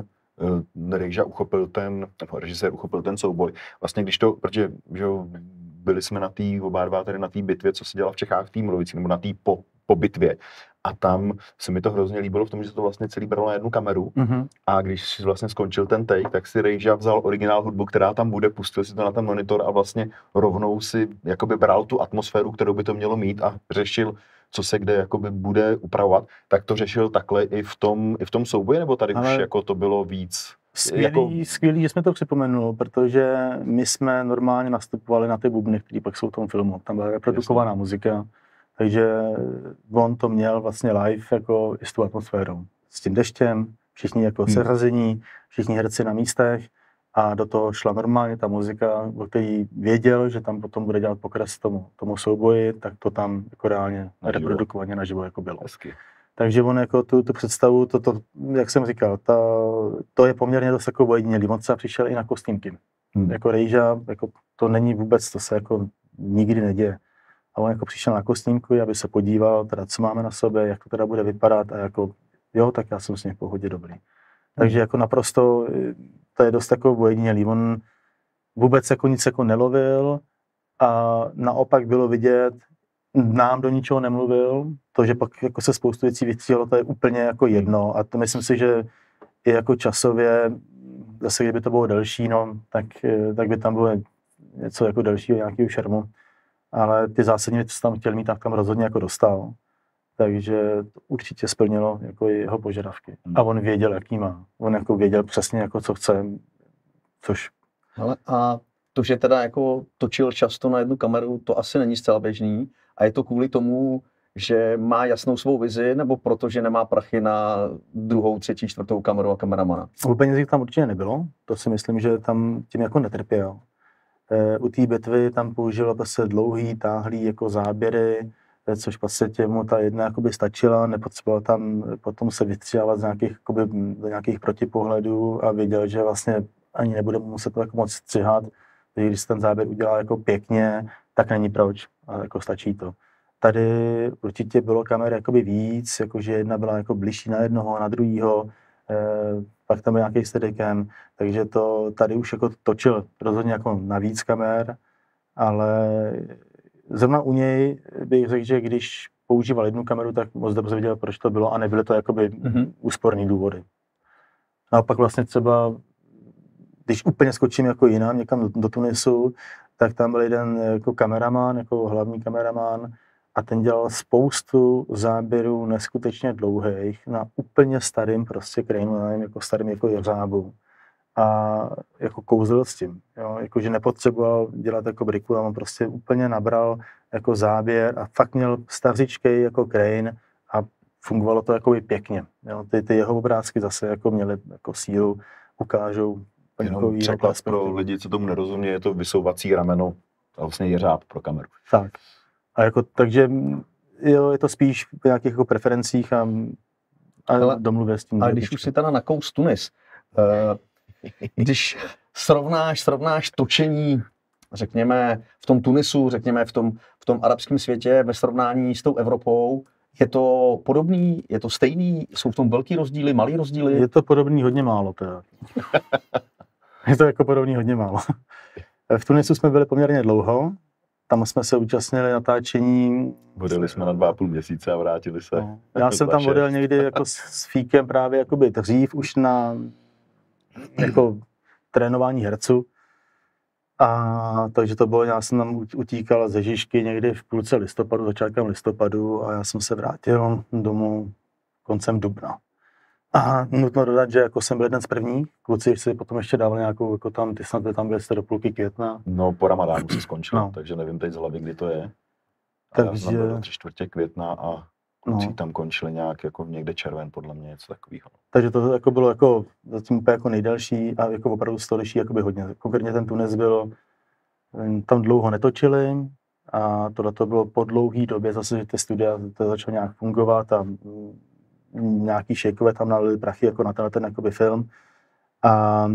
režisér uchopil ten souboj. Vlastně když to, protože že byli jsme na té oba dva tady na té bitvě, co se dělá v Čechách v té mluvící, nebo na té po bitvě. A tam se mi to hrozně líbilo v tom, že se to vlastně celý bralo na jednu kameru. A když vlastně skončil ten take, tak si Rejža vzal originál hudbu, která tam bude, pustil si to na ten monitor a vlastně rovnou si jakoby bral tu atmosféru, kterou by to mělo mít a řešil, co se kde jakoby bude upravovat. Tak to řešil takhle i v tom souboji, nebo tady už jako to bylo víc? Skvělý, že jsme to připomenul, protože my jsme normálně nastupovali na ty bubny, které pak jsou v tom filmu. Tam byla reprodukovaná muzika, takže on to měl vlastně live jako i s tou atmosférou. S tím deštěm, všichni jako seřazení, všichni herci na místech a do toho šla normálně ta muzika, o který věděl, že tam potom bude dělat pokres tomu souboji, tak to tam jako reálně reprodukovaně naživo jako bylo. Hezky. Takže on jako tu představu, jak jsem říkal, to je poměrně dost jako ojedinělý. On třeba přišel i na kostýmky. Jako Rejža, jako to není vůbec, to se jako nikdy neděje. A on jako přišel na kostýmku, aby se podíval, teda co máme na sobě, jak to teda bude vypadat a jako jo, tak já jsem s ním v pohodě dobrý. Takže jako naprosto, to je dost jako ojedinělý. On vůbec jako nic jako nelovil a naopak bylo vidět, nám do ničeho nemluvil, to, že pak jako se spoustu věcí vystříhalo, to je úplně jako jedno a to myslím si, že i jako časově, zase kdyby to bylo delší, no, tak by tam bylo něco jako delšího, nějakého šermu, ale ty zásadní věci, co tam chtěl mít, tak tam rozhodně jako dostal, takže to určitě splnilo jako jeho požadavky a on věděl, jaký má, on jako věděl přesně jako co chce, což... Ale a to, že teda jako točil často na jednu kameru, to asi není zcela běžný. A je to kvůli tomu, že má jasnou svou vizi, nebo protože nemá prachy na druhou, třetí, čtvrtou kameru a kameramana? U penězích tam určitě nebylo. To si myslím, že tam tím jako netrpěl. U té bitvy tam použil prostě dlouhý, táhlý jako záběry, což prostě mu ta jedna jakoby stačila, nepotřeboval tam potom se vystříhávat do nějakých protipohledů a věděl, že vlastně ani nebude muset to jako moc střihat. Takže když se ten záběr udělá jako pěkně, tak není proč a jako stačí to. Tady určitě bylo kamer jakoby víc, jakože jedna byla jako bližší na jednoho, na druhýho, pak tam byl nějaký steadicam, takže to tady už jako točil rozhodně jako na víc kamer, ale zrovna u něj bych řekl, že když používal jednu kameru, tak moc dobře viděl, proč to bylo a nebyly to jakoby úsporný důvody. Naopak vlastně třeba, když úplně skočím jako jinam, někam do Tunisu, tak tam byl jeden jako kameraman, jako hlavní kameraman a ten dělal spoustu záběrů neskutečně dlouhých na úplně starým prostě Craneu, nevím, jako starým jako jeřábu. A jako kouzlil s tím, jo? Jako, že nepotřeboval dělat jako briku, ale on prostě úplně nabral jako záběr a fakt měl stařičkej jako Crane a fungovalo to jako pěkně. Jo? Ty jeho obrázky zase jako měly jako sílu, ukážou jenom překlad pro lidi, co tomu nerozumí, je to vysouvací rameno a vlastně jeřáb pro kameru. Tak. A jako, takže jo, je to spíš v nějakých jako preferencích a domluvě s tím. A když už si teda nakous Tunis, když srovnáš točení, řekněme, v tom Tunisu, řekněme, v tom arabském světě ve srovnání s tou Evropou, Je to podobný, je to stejný, jsou v tom velký rozdíly, malý rozdíly? Je to podobný hodně málo teda. Je to jako podobný hodně málo. V Tunisu jsme byli poměrně dlouho, tam jsme se účastnili natáčení. Odjeli jsme na 2,5 měsíce a vrátili se. No. Já jsem tam odjel někdy jako s Fíkem právě jakoby dřív už na jako trénování herců. A takže to bylo, já jsem tam utíkal ze Žižky někdy v půlce listopadu, začátkem listopadu a já jsem se vrátil domů koncem dubna. A nutno dodat, že jako jsem byl jeden z prvních, kluci si potom ještě dávali nějakou, jako tam, ty snad tam byli do půlky května. No po Ramadánu se skončil, no. Takže nevím teď z hlavy, kdy to je. Takže... Já byl 3/4 května a kluci tam končili nějak jako někde červen, podle mě něco takového. Takže to jako bylo jako zatím úplně jako nejdelší a jako opravdu se to liší jakoby hodně. Konkrétně ten Tunis byl, tam dlouho netočili a tohle to bylo po dlouhý době zase, že ty studia to začalo nějak fungovat a nějaký šejkové tam nalili prachy jako na ten jakoby film. A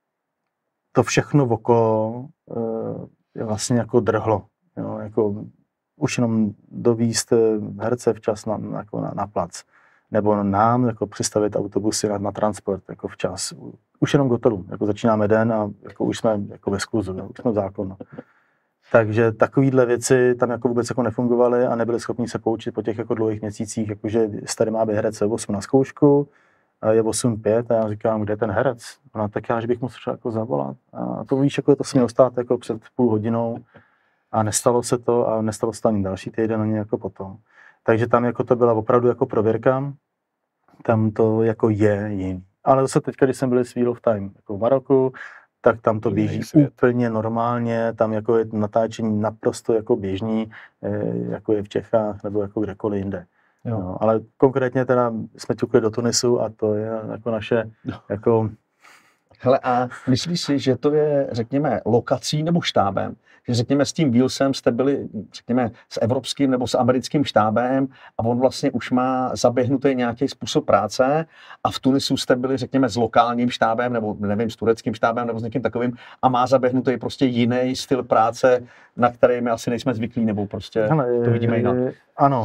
to všechno okolo je vlastně jako drhlo. Jo, jako už jenom dovízt herce včas na plac. Nebo nám jako přistavit autobusy na transport jako včas. Už jenom k hotelu. Jako začínáme den a jako už jsme jako ve skluzu, už jsme v zákonu. Takže takovýhle věci tam jako vůbec jako nefungovaly a nebyli schopni se poučit po těch jako dlouhých měsících, jakože tady má být herec 8 na zkoušku, a je 8:05 a já říkám, kde je ten herec? Ona tak já, že bych musel jako zavolat. A to víš, jako to se mělo stát jako před půl hodinou a nestalo se to a nestalo se to ani další týden, ani jako potom. Takže tam jako to byla opravdu jako prověrka, tam to jako je jiný. Ale zase teď, když jsem byl s Wheel of Time jako v Maroku, tak tam to běží úplně normálně, tam jako je natáčení naprosto jako běžný, jako je v Čechách nebo jako kdekoliv jinde. No, ale konkrétně teda jsme ťukli do Tunisu a to je jako naše jako... Hele, a myslíš si, že to je, řekněme, lokací nebo štábem? Že řekněme s tím Wheelsem jste byli, řekněme, s evropským nebo s americkým štábem a on vlastně už má zaběhnutý nějaký způsob práce a v Tunisu jste byli, řekněme, s lokálním štábem nebo nevím, s tureckým štábem nebo s někým takovým a má zaběhnutý prostě jiný styl práce, na který my asi nejsme zvyklí nebo prostě to vidíme jinak. Ano,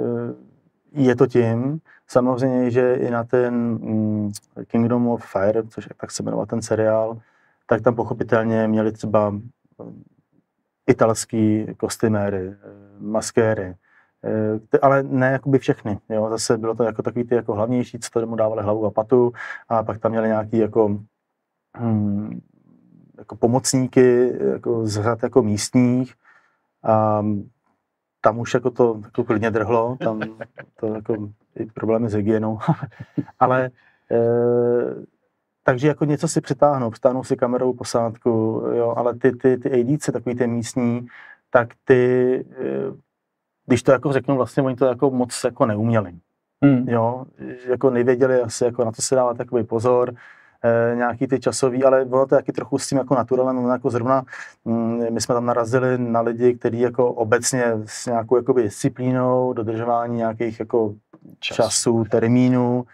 je to tím. Samozřejmě, že i na ten Kingdom of Fire, což tak se jmenoval ten seriál, tak tam pochopitelně měli třeba italský kostýméry, maskéry, ale ne jakoby všechny. Jo. Zase bylo to jako takový ty jako hlavnější, co tomu dávali hlavu a patu a pak tam měli nějaký jako pomocníky jako z řad jako místních. A tam už jako to jako klidně drhlo, tam to jako i problémy s hygienou, ale takže jako něco si přitáhnou si kamerou posádku, jo, ale ty ADC, takový ty místní, tak ty, když to jako řeknu, vlastně oni to jako moc jako neuměli, jo, jako nevěděli asi jako na to si dávat takový pozor, nějaký ty časový, ale ono to je taky trochu s tím jako naturalem, jako zrovna my jsme tam narazili na lidi, kteří jako obecně s nějakou jakoby disciplínou, dodržování nějakých jako časů, termínů,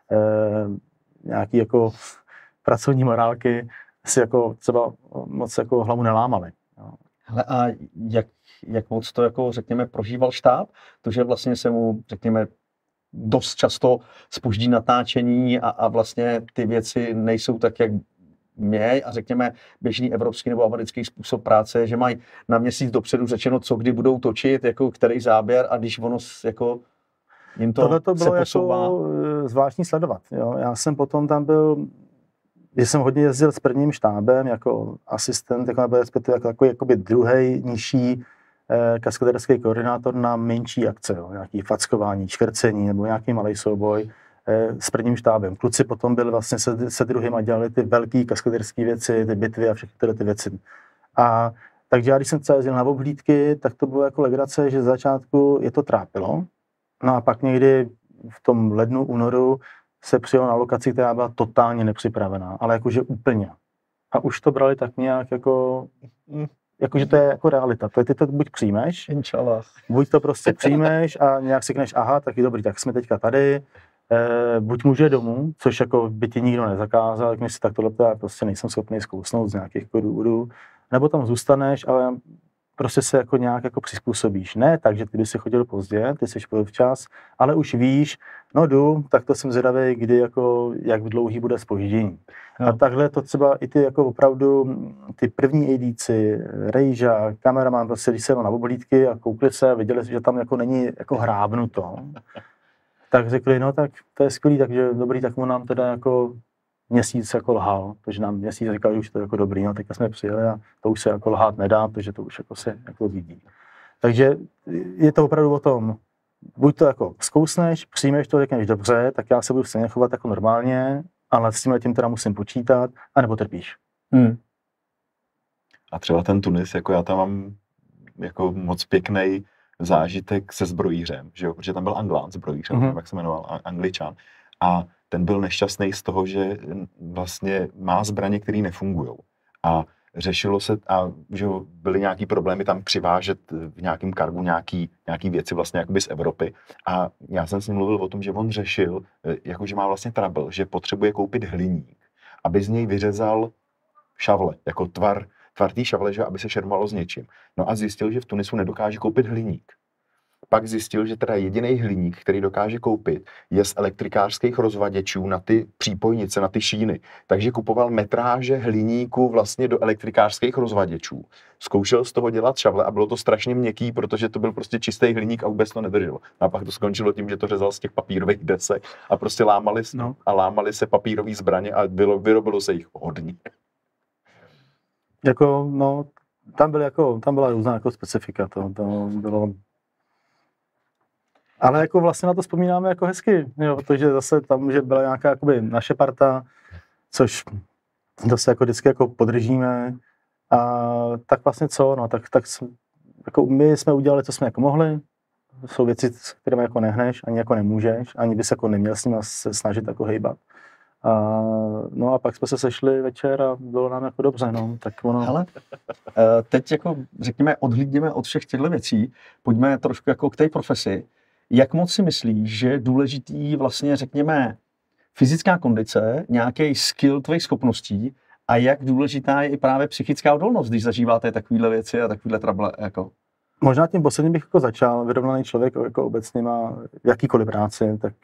nějaký jako pracovní morálky si jako třeba moc jako hlavu nelámali. Hele, a jak moc to jako řekněme prožíval štáb? To, že vlastně se mu řekněme dost často zpoždí natáčení a vlastně ty věci nejsou tak, jak měj a řekněme běžný evropský nebo americký způsob práce, že mají na měsíc dopředu řečeno, co kdy budou točit, jako který záběr a když ono jako jim to se posouvá. Jako zvláštní sledovat. Jo. Já jsem potom tam byl, že jsem hodně jezdil s prvním štábem jako asistent, jako jakoby druhý nižší kaskaderský koordinátor na menší akce, jo, nějaký fackování, škrcení nebo nějaký malý souboj s prvním štábem. Kluci potom byli vlastně se druhým a dělali ty velký kaskaderské věci, ty bitvy a všechny tyhle ty věci. A takže já, když jsem třeba jezdil na obhlídky, tak to bylo jako legrace, že z začátku je to trápilo. No a pak někdy v tom lednu, únoru se přijel na lokaci, která byla totálně nepřipravená, ale jakože úplně. A už to brali tak nějak jakože to je jako realita. Ty to buď přijmeš, buď to prostě přijmeš a nějak si řekneš, aha, tak je dobrý, tak jsme teďka tady, buď může domů, což jako by ti nikdo nezakázal, řekneš si, tak tohle já prostě nejsem schopný zkousnout z nějakých důvodů, nebo tam zůstaneš, ale prostě se jako nějak jako přizpůsobíš. Ne tak, že ty bys si chodil pozdě, ty jsi byl včas, ale už víš, no jdu, tak to jsem zvědavý, kdy jako, jak dlouhý bude zpoždění. A takhle to třeba i ty jako opravdu, ty první ADci, rejža, kameraman, prostě když se jel na oblídky a koukli se a viděli, že tam jako není jako hrábnuto, tak řekli, no tak to je skvělý, takže dobrý, tak mu nám teda jako měsíc jako lhal, takže nám měsíc říkal, že už to je jako dobrý, no teďka jsme přijeli a to už se jako lhát nedá, protože to už jako se jako vidí. Takže je to opravdu o tom, buď to jako zkousneš, přijmeš to, řekneš dobře, tak já se budu stejně chovat jako normálně, ale s tím teda musím počítat, anebo trpíš. A třeba ten Tunis, jako já tam mám jako moc pěkný zážitek se zbrojířem, že jo? Protože tam byl Anglán zbrojířem, jak se jmenoval, Angličan. A ten byl nešťastný z toho, že vlastně má zbraně, které nefungují. A řešilo se, a že byly nějaký problémy tam přivážet v nějakém kargu nějaký věci vlastně jakoby z Evropy. A já jsem s ním mluvil o tom, že on řešil, jako že má vlastně trouble, že potřebuje koupit hliník, aby z něj vyřezal šavle, jako tvar té šavle, že aby se šermovalo s něčím. No a zjistil, že v Tunisu nedokáže koupit hliník. Pak zjistil, že teda jediný hliník, který dokáže koupit, je z elektrikářských rozvaděčů na ty přípojnice, na ty šíny. Takže kupoval metráže hliníku vlastně do elektrikářských rozvaděčů. Zkoušel z toho dělat šavle a bylo to strašně měkký, protože to byl prostě čistý hliník a vůbec to nedrželo. A pak to skončilo tím, že to řezal z těch papírových desek a prostě lámali se papírové zbraně a vyrobilo se jich hodně. Jako, no, tam byla různá jako specifika, to bylo. Ale jako vlastně na to vzpomínáme jako hezky, jo, protože zase tam, že byla nějaká jakoby naše parta, což zase jako vždycky jako podržíme. A tak vlastně co, no, tak jako my jsme udělali, co jsme jako mohli. Jsou věci, s kterými jako nehneš, ani jako nemůžeš, ani bys jako neměl s nimi se snažit jako hejbat. No a pak jsme se sešli večer a bylo nám jako dobře, no, tak ono. Hele, teď jako řekněme odhlídněme od všech těchto věcí, pojďme trošku jako k té profesi. Jak moc si myslíš, že je důležitý vlastně řekněme fyzická kondice, nějaký skill tvých schopností a jak důležitá je i právě psychická odolnost, když zažíváte takovéhle věci a takovéhle trable jako? Možná tím posledním bych jako začal, vyrovnaný člověk jako obecně má jakýkoliv práci, tak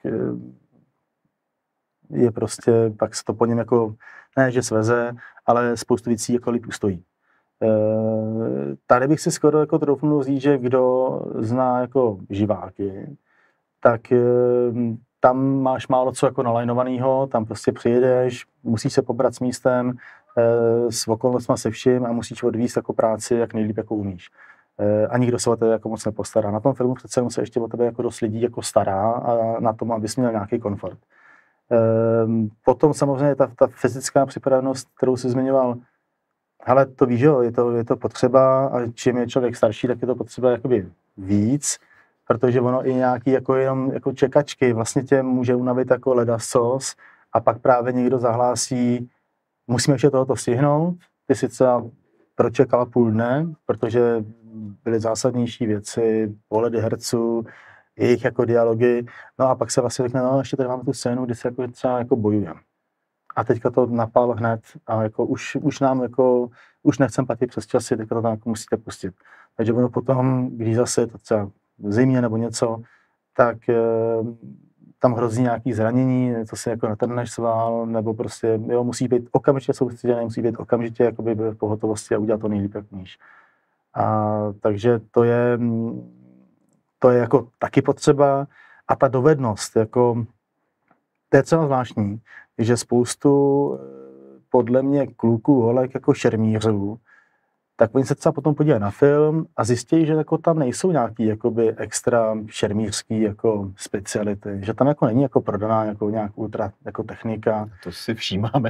je prostě, pak se to po něm jako, ne, že sveze, ale spoustu věcí jako líp ustojí. Tady bych si skoro jako troufnul říct, že kdo zná jako živáky, tak tam máš málo co jako nalajnovanýho, tam prostě přijedeš, musíš se pobrat s místem, s okolnostma se vším a musíš odvízt jako práci, jak nejlíp jako umíš. A nikdo se o tebe jako moc nepostará. Na tom filmu přece se ještě o tebe jako dost lidí jako stará a na tom, abys měl nějaký komfort. Potom samozřejmě ta fyzická připravenost, kterou jsi zmiňoval, ale to víš, jo, je to potřeba a čím je člověk starší, tak je to potřeba jakoby víc, protože ono i nějaký jako jenom jako čekačky vlastně tě může unavit jako ledacos a pak právě někdo zahlásí, musíme ještě tohoto stihnout, ty si třeba pročekala půl dne, protože byly zásadnější věci, pohledy herců, jejich jako dialogy, no a pak se vlastně řekne, no ještě tady máme tu scénu, kdy se jako třeba jako bojujeme. A teďka to napál hned a jako už nám jako, už nechcem platit přes časy, teďka to tam jako musíte pustit. Takže ono potom, když zase je to třeba v zimě nebo něco, tak tam hrozí nějaký zranění, to si jako netrhneš sval, nebo prostě, jo, musí být okamžitě soustředěný, musí být okamžitě jakoby v pohotovosti a udělat to nejlíp, jak umíš. A takže to je jako taky potřeba a ta dovednost, jako to je třeba zvláštní, že spoustu podle mě kluků, holek jako šermířů, tak oni se třeba potom podívají na film a zjistí, že jako tam nejsou nějaký jakoby extra šermířský jako speciality, že tam jako není jako prodaná jako nějak ultra jako technika. To si všímáme.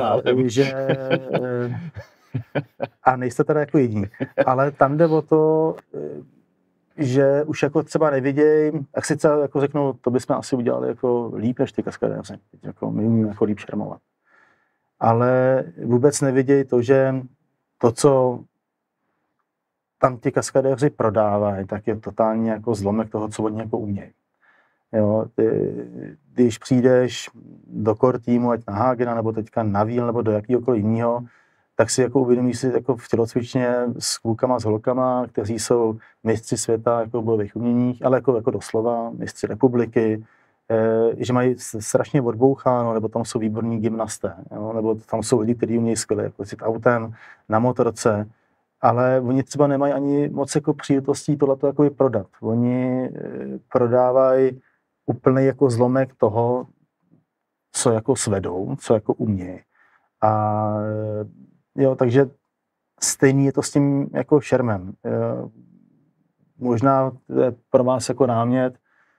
A nejste teda jako jediní. Ale tam jde o to, že už jako třeba neviděj, tak si třeba jako řeknou, to bychom asi udělali jako líp než ty kaskadéři. Jako my umíme jako líp šermovat. Ale vůbec neviděj to, že to, co tam ti kaskadéři prodávají, tak je totálně jako zlomek toho, co oni jako umějí. Jo, když přijdeš do core týmu, ať na Hagena, nebo teďka na Víl, nebo do jakýhokoliv jiného, tak si jako uvědomí si jako v tělocvičně s klukama, s holkama, kteří jsou mistři světa jako v bojových uměních, ale jako doslova mistři republiky, že mají strašně odboucháno, nebo tam jsou výborní gymnasté, jo? Nebo tam jsou lidi, kteří umějí skvěle jako jezdit autem, na motorce, ale oni třeba nemají ani moc jako příležitostí tohleto jako prodat. Oni prodávají úplný jako zlomek toho, co jako svedou, co jako umějí. A jo, takže stejný je to s tím jako šermem. Možná je pro vás jako námět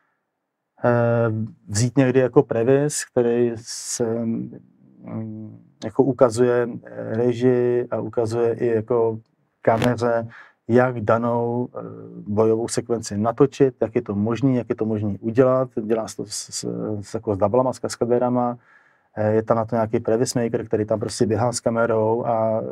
vzít někdy jako previs, který se jako ukazuje režii a ukazuje i jako kameře, jak danou bojovou sekvenci natočit, jak je to možné udělat. Dělá se to jako s doublama, s kaskadérama. Je tam na to nějaký previs maker, který tam prostě běhá s kamerou a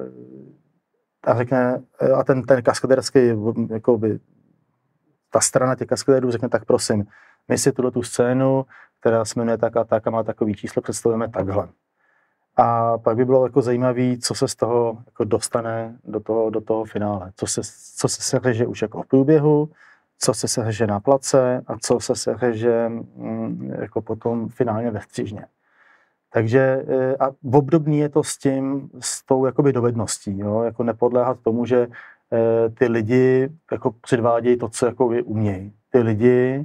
řekne, a ten kaskadérský, jakoby, ta strana těch kaskadérů řekne, tak prosím, my si tu scénu, která se jmenuje tak a tak a má takový číslo, představujeme takhle. A pak by bylo jako zajímavé, co se z toho jako dostane do toho finále. Co se seřeže už jako v průběhu, co se seřeže na place a co se seřeže jako potom finálně ve střižně. Takže a obdobný je to s tou jakoby dovedností, jo? Jako nepodléhat tomu, že ty lidi jako předvádějí to, co jako umějí. Ty lidi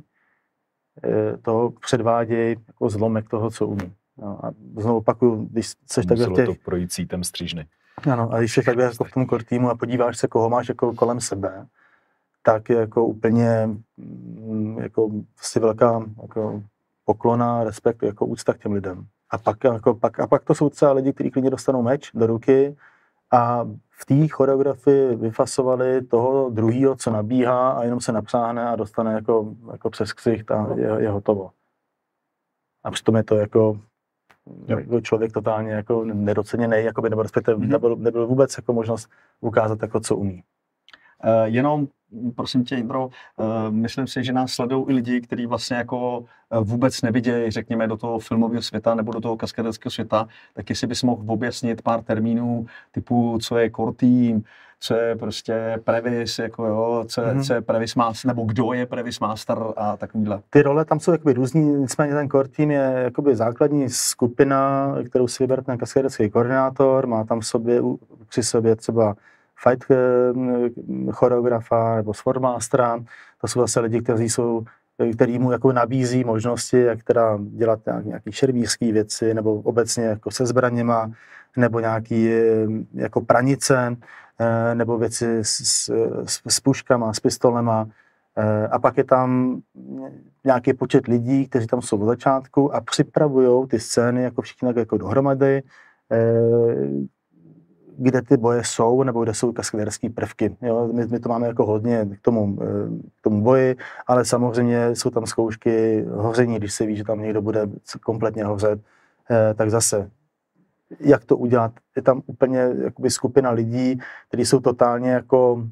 to předvádějí jako zlomek toho, co umí. No a znovu opakuju, když seš takhle v těch... to projít sítem střižny. Ano, a když jsi takhle jako v tom core týmu a podíváš se, koho máš jako kolem sebe, tak je jako úplně jako si velká jako poklona, respekt, jako úcta k těm lidem. A pak to jsou třeba lidi, kteří klidně dostanou meč do ruky a v té choreografii vyfasovali toho druhýho, co nabíhá a jenom se napřáhne a dostane jako přes ksicht a je hotovo. A přitom je to jako člověk totálně jako nedoceněný, nebo respektive nebyl vůbec jako možnost ukázat, jako co umí. Jenom, prosím tě, Jindro, myslím si, že nás sledují i lidi, kteří vlastně jako vůbec nevidějí, řekněme, do toho filmového světa nebo do toho kaskaderského světa, tak jestli bys mohl objasnit pár termínů typu, co je core team, co je prostě previs, jako jo, co je previs master, nebo kdo je previs master a takovýhle. Ty role tam jsou jakoby různý, nicméně ten core team je jakoby základní skupina, kterou si vybere ten kaskaderský koordinátor, má tam při sobě třeba fight choreografa nebo swordmastera. To jsou zase lidi, který mu jako nabízí možnosti, jak teda dělat nějaký šermířský věci, nebo obecně jako se zbraněma, nebo nějaký jako pranice, nebo věci s puškama, s pistolema. A pak je tam nějaký počet lidí, kteří tam jsou od začátku a připravují ty scény jako všichni jako dohromady, kde ty boje jsou, nebo kde jsou kaskaderské prvky. Jo? My to máme jako hodně k tomu boji, ale samozřejmě jsou tam zkoušky hoření, když se ví, že tam někdo bude kompletně hořet, tak zase, jak to udělat? Je tam úplně jakoby skupina lidí, kteří jsou totálně jako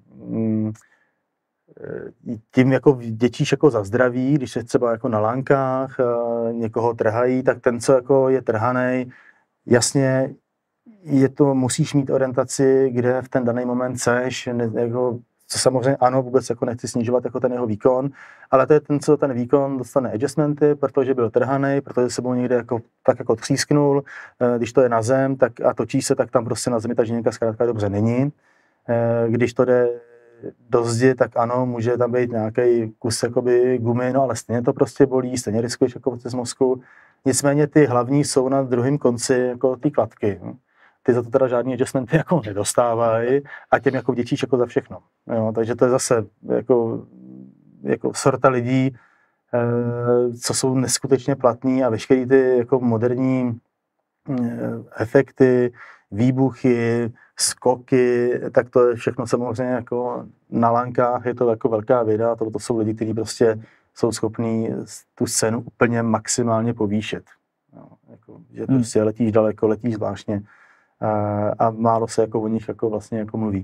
tím jako vděčíš jako za zdraví, když je třeba jako na lánkách, někoho trhají, tak ten, co jako je trhanej, jasně musíš mít orientaci, kde v ten daný moment seš, jako, co samozřejmě ano, vůbec jako nechci snižovat jako ten jeho výkon, ale to je ten, co ten výkon dostane adjustmenty, protože byl trhanej, protože sebou někde jako, tak jako třísknul, když to je na zem tak, a točí se, tak tam prostě na zemi ta žíněnka zkrátka dobře není. Když to jde do zdi, tak ano, může tam být nějaký kus jakoby gumy, no ale stejně to prostě bolí, stejně riskuješ jako z mozku. Nicméně ty hlavní jsou na druhém konci jako ty kladky. Ty za to teda žádný adjustmenty jako nedostávají a těm jako vděčíš jako za všechno. Jo, takže to je zase jako sorta lidí, co jsou neskutečně platní a veškerý ty jako moderní efekty, výbuchy, skoky, tak to je všechno samozřejmě jako na lankách, je to jako velká věda, to jsou lidi, kteří prostě jsou schopní tu scénu úplně maximálně povýšit. Jo, jako, že prostě letíš daleko, letíš zvláštně a málo se jako o nich jako vlastně jako mluví.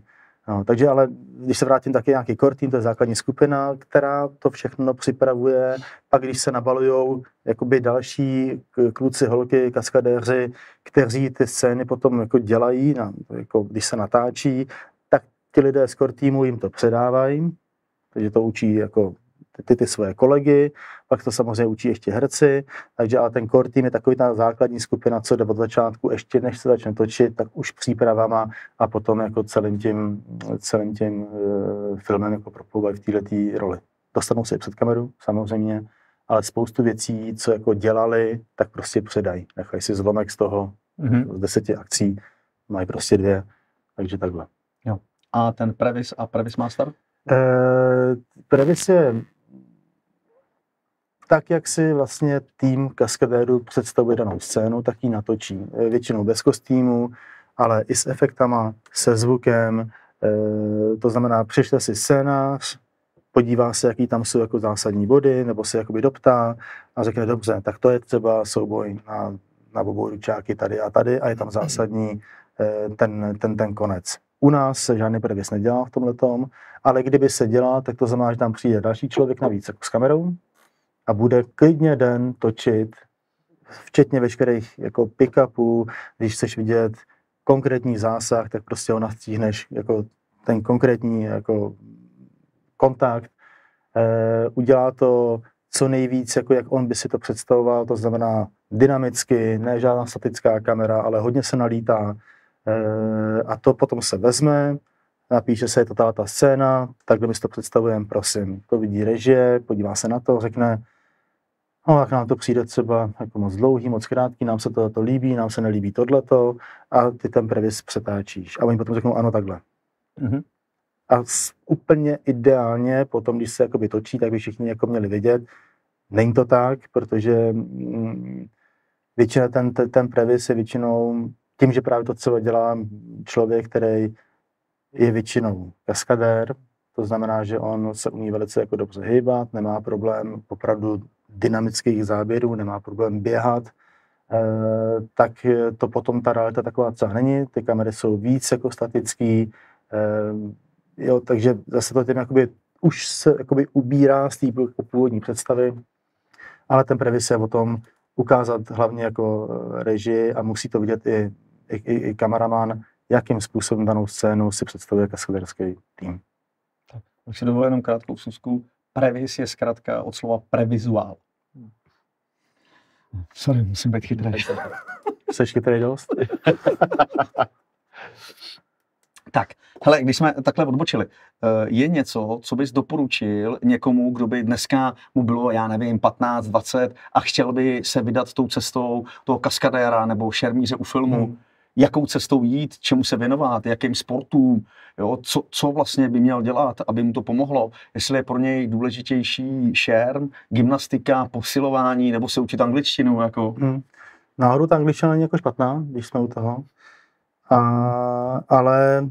No, takže ale když se vrátím, tak je nějaký core team, to je základní skupina, která to všechno připravuje. Pak když se nabalujou jakoby další kluci, holky, kaskadéři, kteří ty scény potom jako dělají, jako když se natáčí, tak ti lidé z core teamu jim to předávají, takže to učí jako ty svoje kolegy, pak to samozřejmě učí ještě herci, takže ale ten core team je takový ta základní skupina, co jde od začátku, ještě než se začne točit, tak už přípravama a potom jako celým tím filmem jako proplouvají v této roli. Dostanou se i před kameru, samozřejmě, ale spoustu věcí, co jako dělali, tak prostě předají. Nechají si zlomek z toho, z 10 akcí, mají prostě 2, takže takhle. Jo. A ten Previs a Previs Master? Previs je tak, jak si vlastně tým kaskadérů představuje danou scénu, tak ji natočí. Většinou bez kostýmu, ale i s efektama, se zvukem. To znamená, přečte si scénář, podívá se, jaký tam jsou jako zásadní body, nebo se jakoby doptá a řekne, dobře, tak to je třeba souboj na obou ručáky tady a je tam zásadní ten konec. U nás se žádný previs nedělá v tomhletom, ale kdyby se dělal, tak to znamená, že tam přijde další člověk navíc jako s kamerou a bude klidně den točit, včetně veškerých jako pick-upů, když chceš vidět konkrétní zásah, tak prostě ho nastříhneš jako ten konkrétní jako kontakt. Udělá to co nejvíc, jako jak on by si to představoval, to znamená dynamicky, ne žádná statická kamera, ale hodně se nalítá. A to potom se vezme, napíše se, je to ta scéna, takhle my si to představujeme, prosím. To vidí režie, podívá se na to, řekne, no tak nám to přijde třeba jako moc dlouhý, moc krátký, nám se to líbí, nám se nelíbí tohleto a ty ten previs přetáčíš. A oni potom řeknou, ano, takhle. Mm-hmm. A úplně ideálně potom, když se jakoby točí, tak by všichni jako měli vědět, není to tak, protože většina ten previs je většinou tím, že právě to třeba dělá člověk, který je většinou kaskadér, to znamená, že on se umí velice jako dobře hýbat, nemá problém opravdu dynamických záběrů, nemá problém běhat, tak to potom ta realita taková třeba není, ty kamery jsou víc jako statický, jo, takže zase to tím jakoby už se jakoby ubírá z té původní představy, ale ten previs je o tom ukázat hlavně jako režii a musí to vidět i kameraman, jakým způsobem danou scénu si představuje kaskadérský tým. Tak, už si dovolím jenom krátkou vsuvku. Previs je zkrátka od slova previzuál. Sorry, musím být chytrý. Jsi chytrý dost? Tak, hele, když jsme takhle odbočili, je něco, co bys doporučil někomu, kdo by dneska mu bylo, já nevím, 15, 20 a chtěl by se vydat tou cestou toho kaskadéra nebo šermíře u filmu, jakou cestou jít, čemu se věnovat, jakým sportům, jo, co vlastně by měl dělat, aby mu to pomohlo, jestli je pro něj důležitější šerm, gymnastika, posilování, nebo se učit angličtinu, jako. Náhodou ta angličtina není jako špatná, když jsme u toho, ale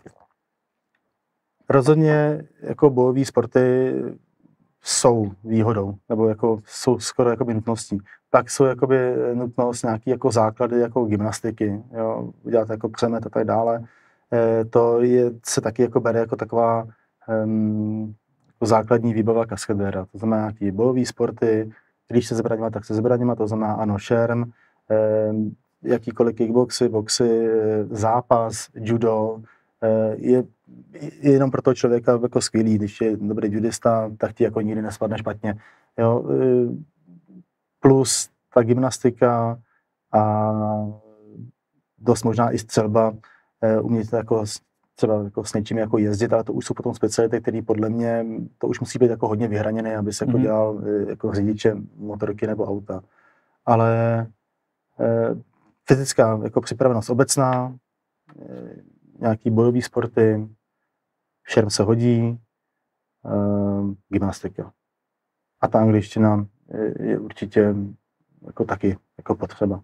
rozhodně jako bojové sporty jsou výhodou, nebo jako jsou skoro jakoby nutností. Pak jsou jakoby nutnost nějaký jako základy jako gymnastiky, jo, udělat jako přemet a tak dále. To se taky jako bere jako taková jako základní výbava kaskadéra. To znamená nějaký bojové sporty, když se zbraněma, tak se zbraněma, to znamená ano, šerm, jakýkoliv kickboxy, boxy, zápas, judo, je jenom pro toho člověka jako skvělý, když je dobrý judista, tak ti jako nikdy nespadne špatně. Jo? Plus ta gymnastika a dost možná i střelba, umět jako třeba jako s něčím jako jezdit, ale to už jsou potom speciality, které podle mě, to už musí být jako hodně vyhraněné, aby se jako dělal jako řidiče motorky nebo auta. Ale fyzická jako připravenost obecná, nějaký bojový sporty, šerm se hodí, gymnastika. A ta angličtina je určitě jako taky jako potřeba.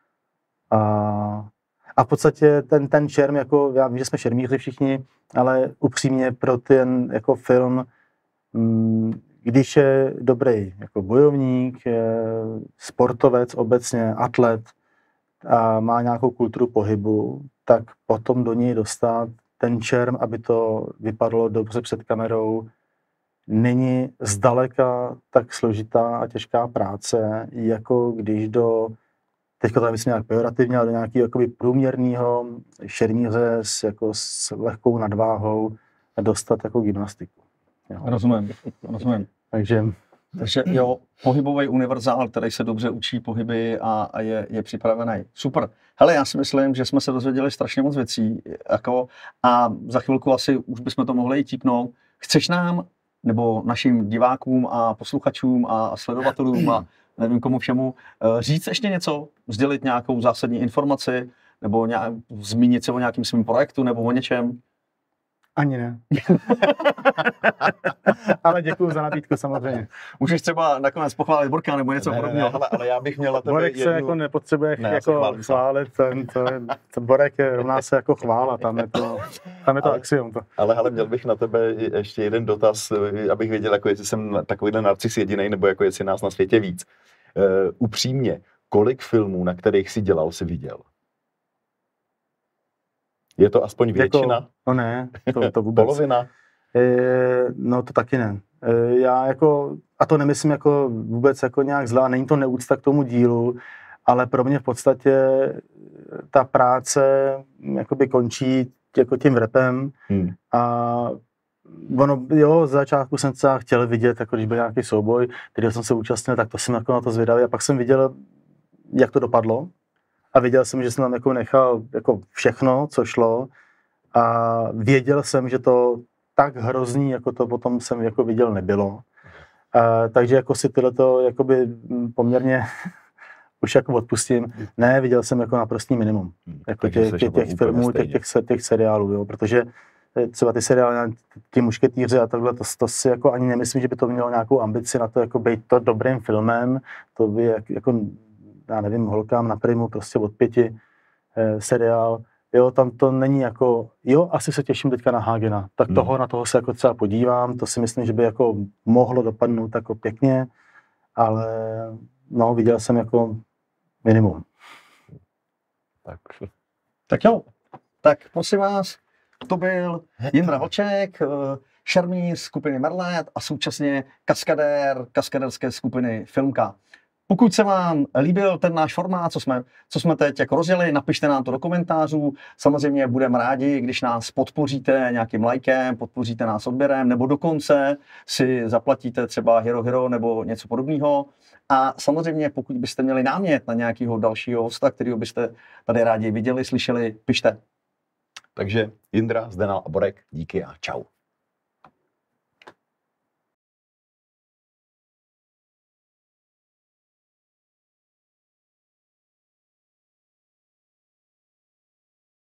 A v podstatě ten šerm, jako já vím, že jsme šermíři všichni, ale upřímně pro ten jako film, když je dobrý jako bojovník, sportovec obecně, atlet a má nějakou kulturu pohybu, tak potom do něj dostat ten čerm, aby to vypadalo dobře před kamerou, není zdaleka tak složitá a těžká práce, jako když teďka to myslím nějak pejorativně, ale do nějakého jakoby průměrného šermíře s lehkou nadváhou dostat jako gymnastiku. Jo. Rozumím. Takže jo, pohybový univerzál, který se dobře učí pohyby a je připravený. Super. Hele, já si myslím, že jsme se dozvěděli strašně moc věcí, a za chvilku asi už bychom to mohli i típnout. Chceš nám, nebo našim divákům a posluchačům a sledovatelům a nevím komu všemu, říct ještě něco, sdělit nějakou zásadní informaci, nebo zmínit se o nějakým svým projektu, nebo o něčem? Ani ne. Ale děkuju za nabídku samozřejmě. Můžeš třeba nakonec pochválit Borka nebo něco podobného. Ale já bych měl na tebe Borek se jako nepotřebuje jako chválit, Borek rovná se jako chvála, tam je to axiom. Ale měl bych na tebe ještě jeden dotaz, abych věděl, jako jestli jsem takovýhle narcis jedinej, nebo jako jestli nás na světě víc. Upřímně, kolik filmů, na kterých jsi dělal, jsi viděl? Je to aspoň většina? Jako, no ne, to vůbec. Polovina? No to taky ne. Já jako, a to nemyslím jako vůbec jako nějak zlá, není to neúcta k tomu dílu, ale pro mě v podstatě ta práce jakoby končí jako tím repem a ono, jo, z začátku jsem třeba chtěl vidět, jako když byl nějaký souboj, který jsem se účastnil, tak to jsem jako na to zvědavý a pak jsem viděl, jak to dopadlo. A viděl jsem, že jsem tam jako nechal jako všechno, co šlo a věděl jsem, že to tak hrozný, jako to potom jsem jako viděl, nebylo. Takže jako si tohleto jakoby poměrně už jako odpustím. Ne, viděl jsem jako naprostý minimum. Jako těch filmů, těch seriálů, jo, protože třeba ty seriály, ti mušketýři a takhle, to si jako ani nemyslím, že by to mělo nějakou ambici na to jako být to dobrým filmem. To by jako já nevím, holkám na Primu prostě od 5 seriál, jo, tam to není jako, jo, asi se těším teďka na Hagena, tak na toho se jako třeba podívám, to si myslím, že by jako mohlo dopadnout jako pěkně, ale no, viděl jsem jako minimum. Tak jo, tak prosím vás, to byl Jindra Vlček, šermíř skupiny Merlet a současně kaskadérské skupiny Filmka. Pokud se vám líbil ten náš formát, co jsme teď jako rozjeli, napište nám to do komentářů. Samozřejmě budeme rádi, když nás podpoříte nějakým lajkem, podpoříte nás odběrem, nebo dokonce si zaplatíte třeba Hero nebo něco podobného. A samozřejmě, pokud byste měli námět na nějakého dalšího hosta, kterého byste tady rádi viděli, slyšeli, pište. Takže Jindra, Zdenal a Borek, díky a čau.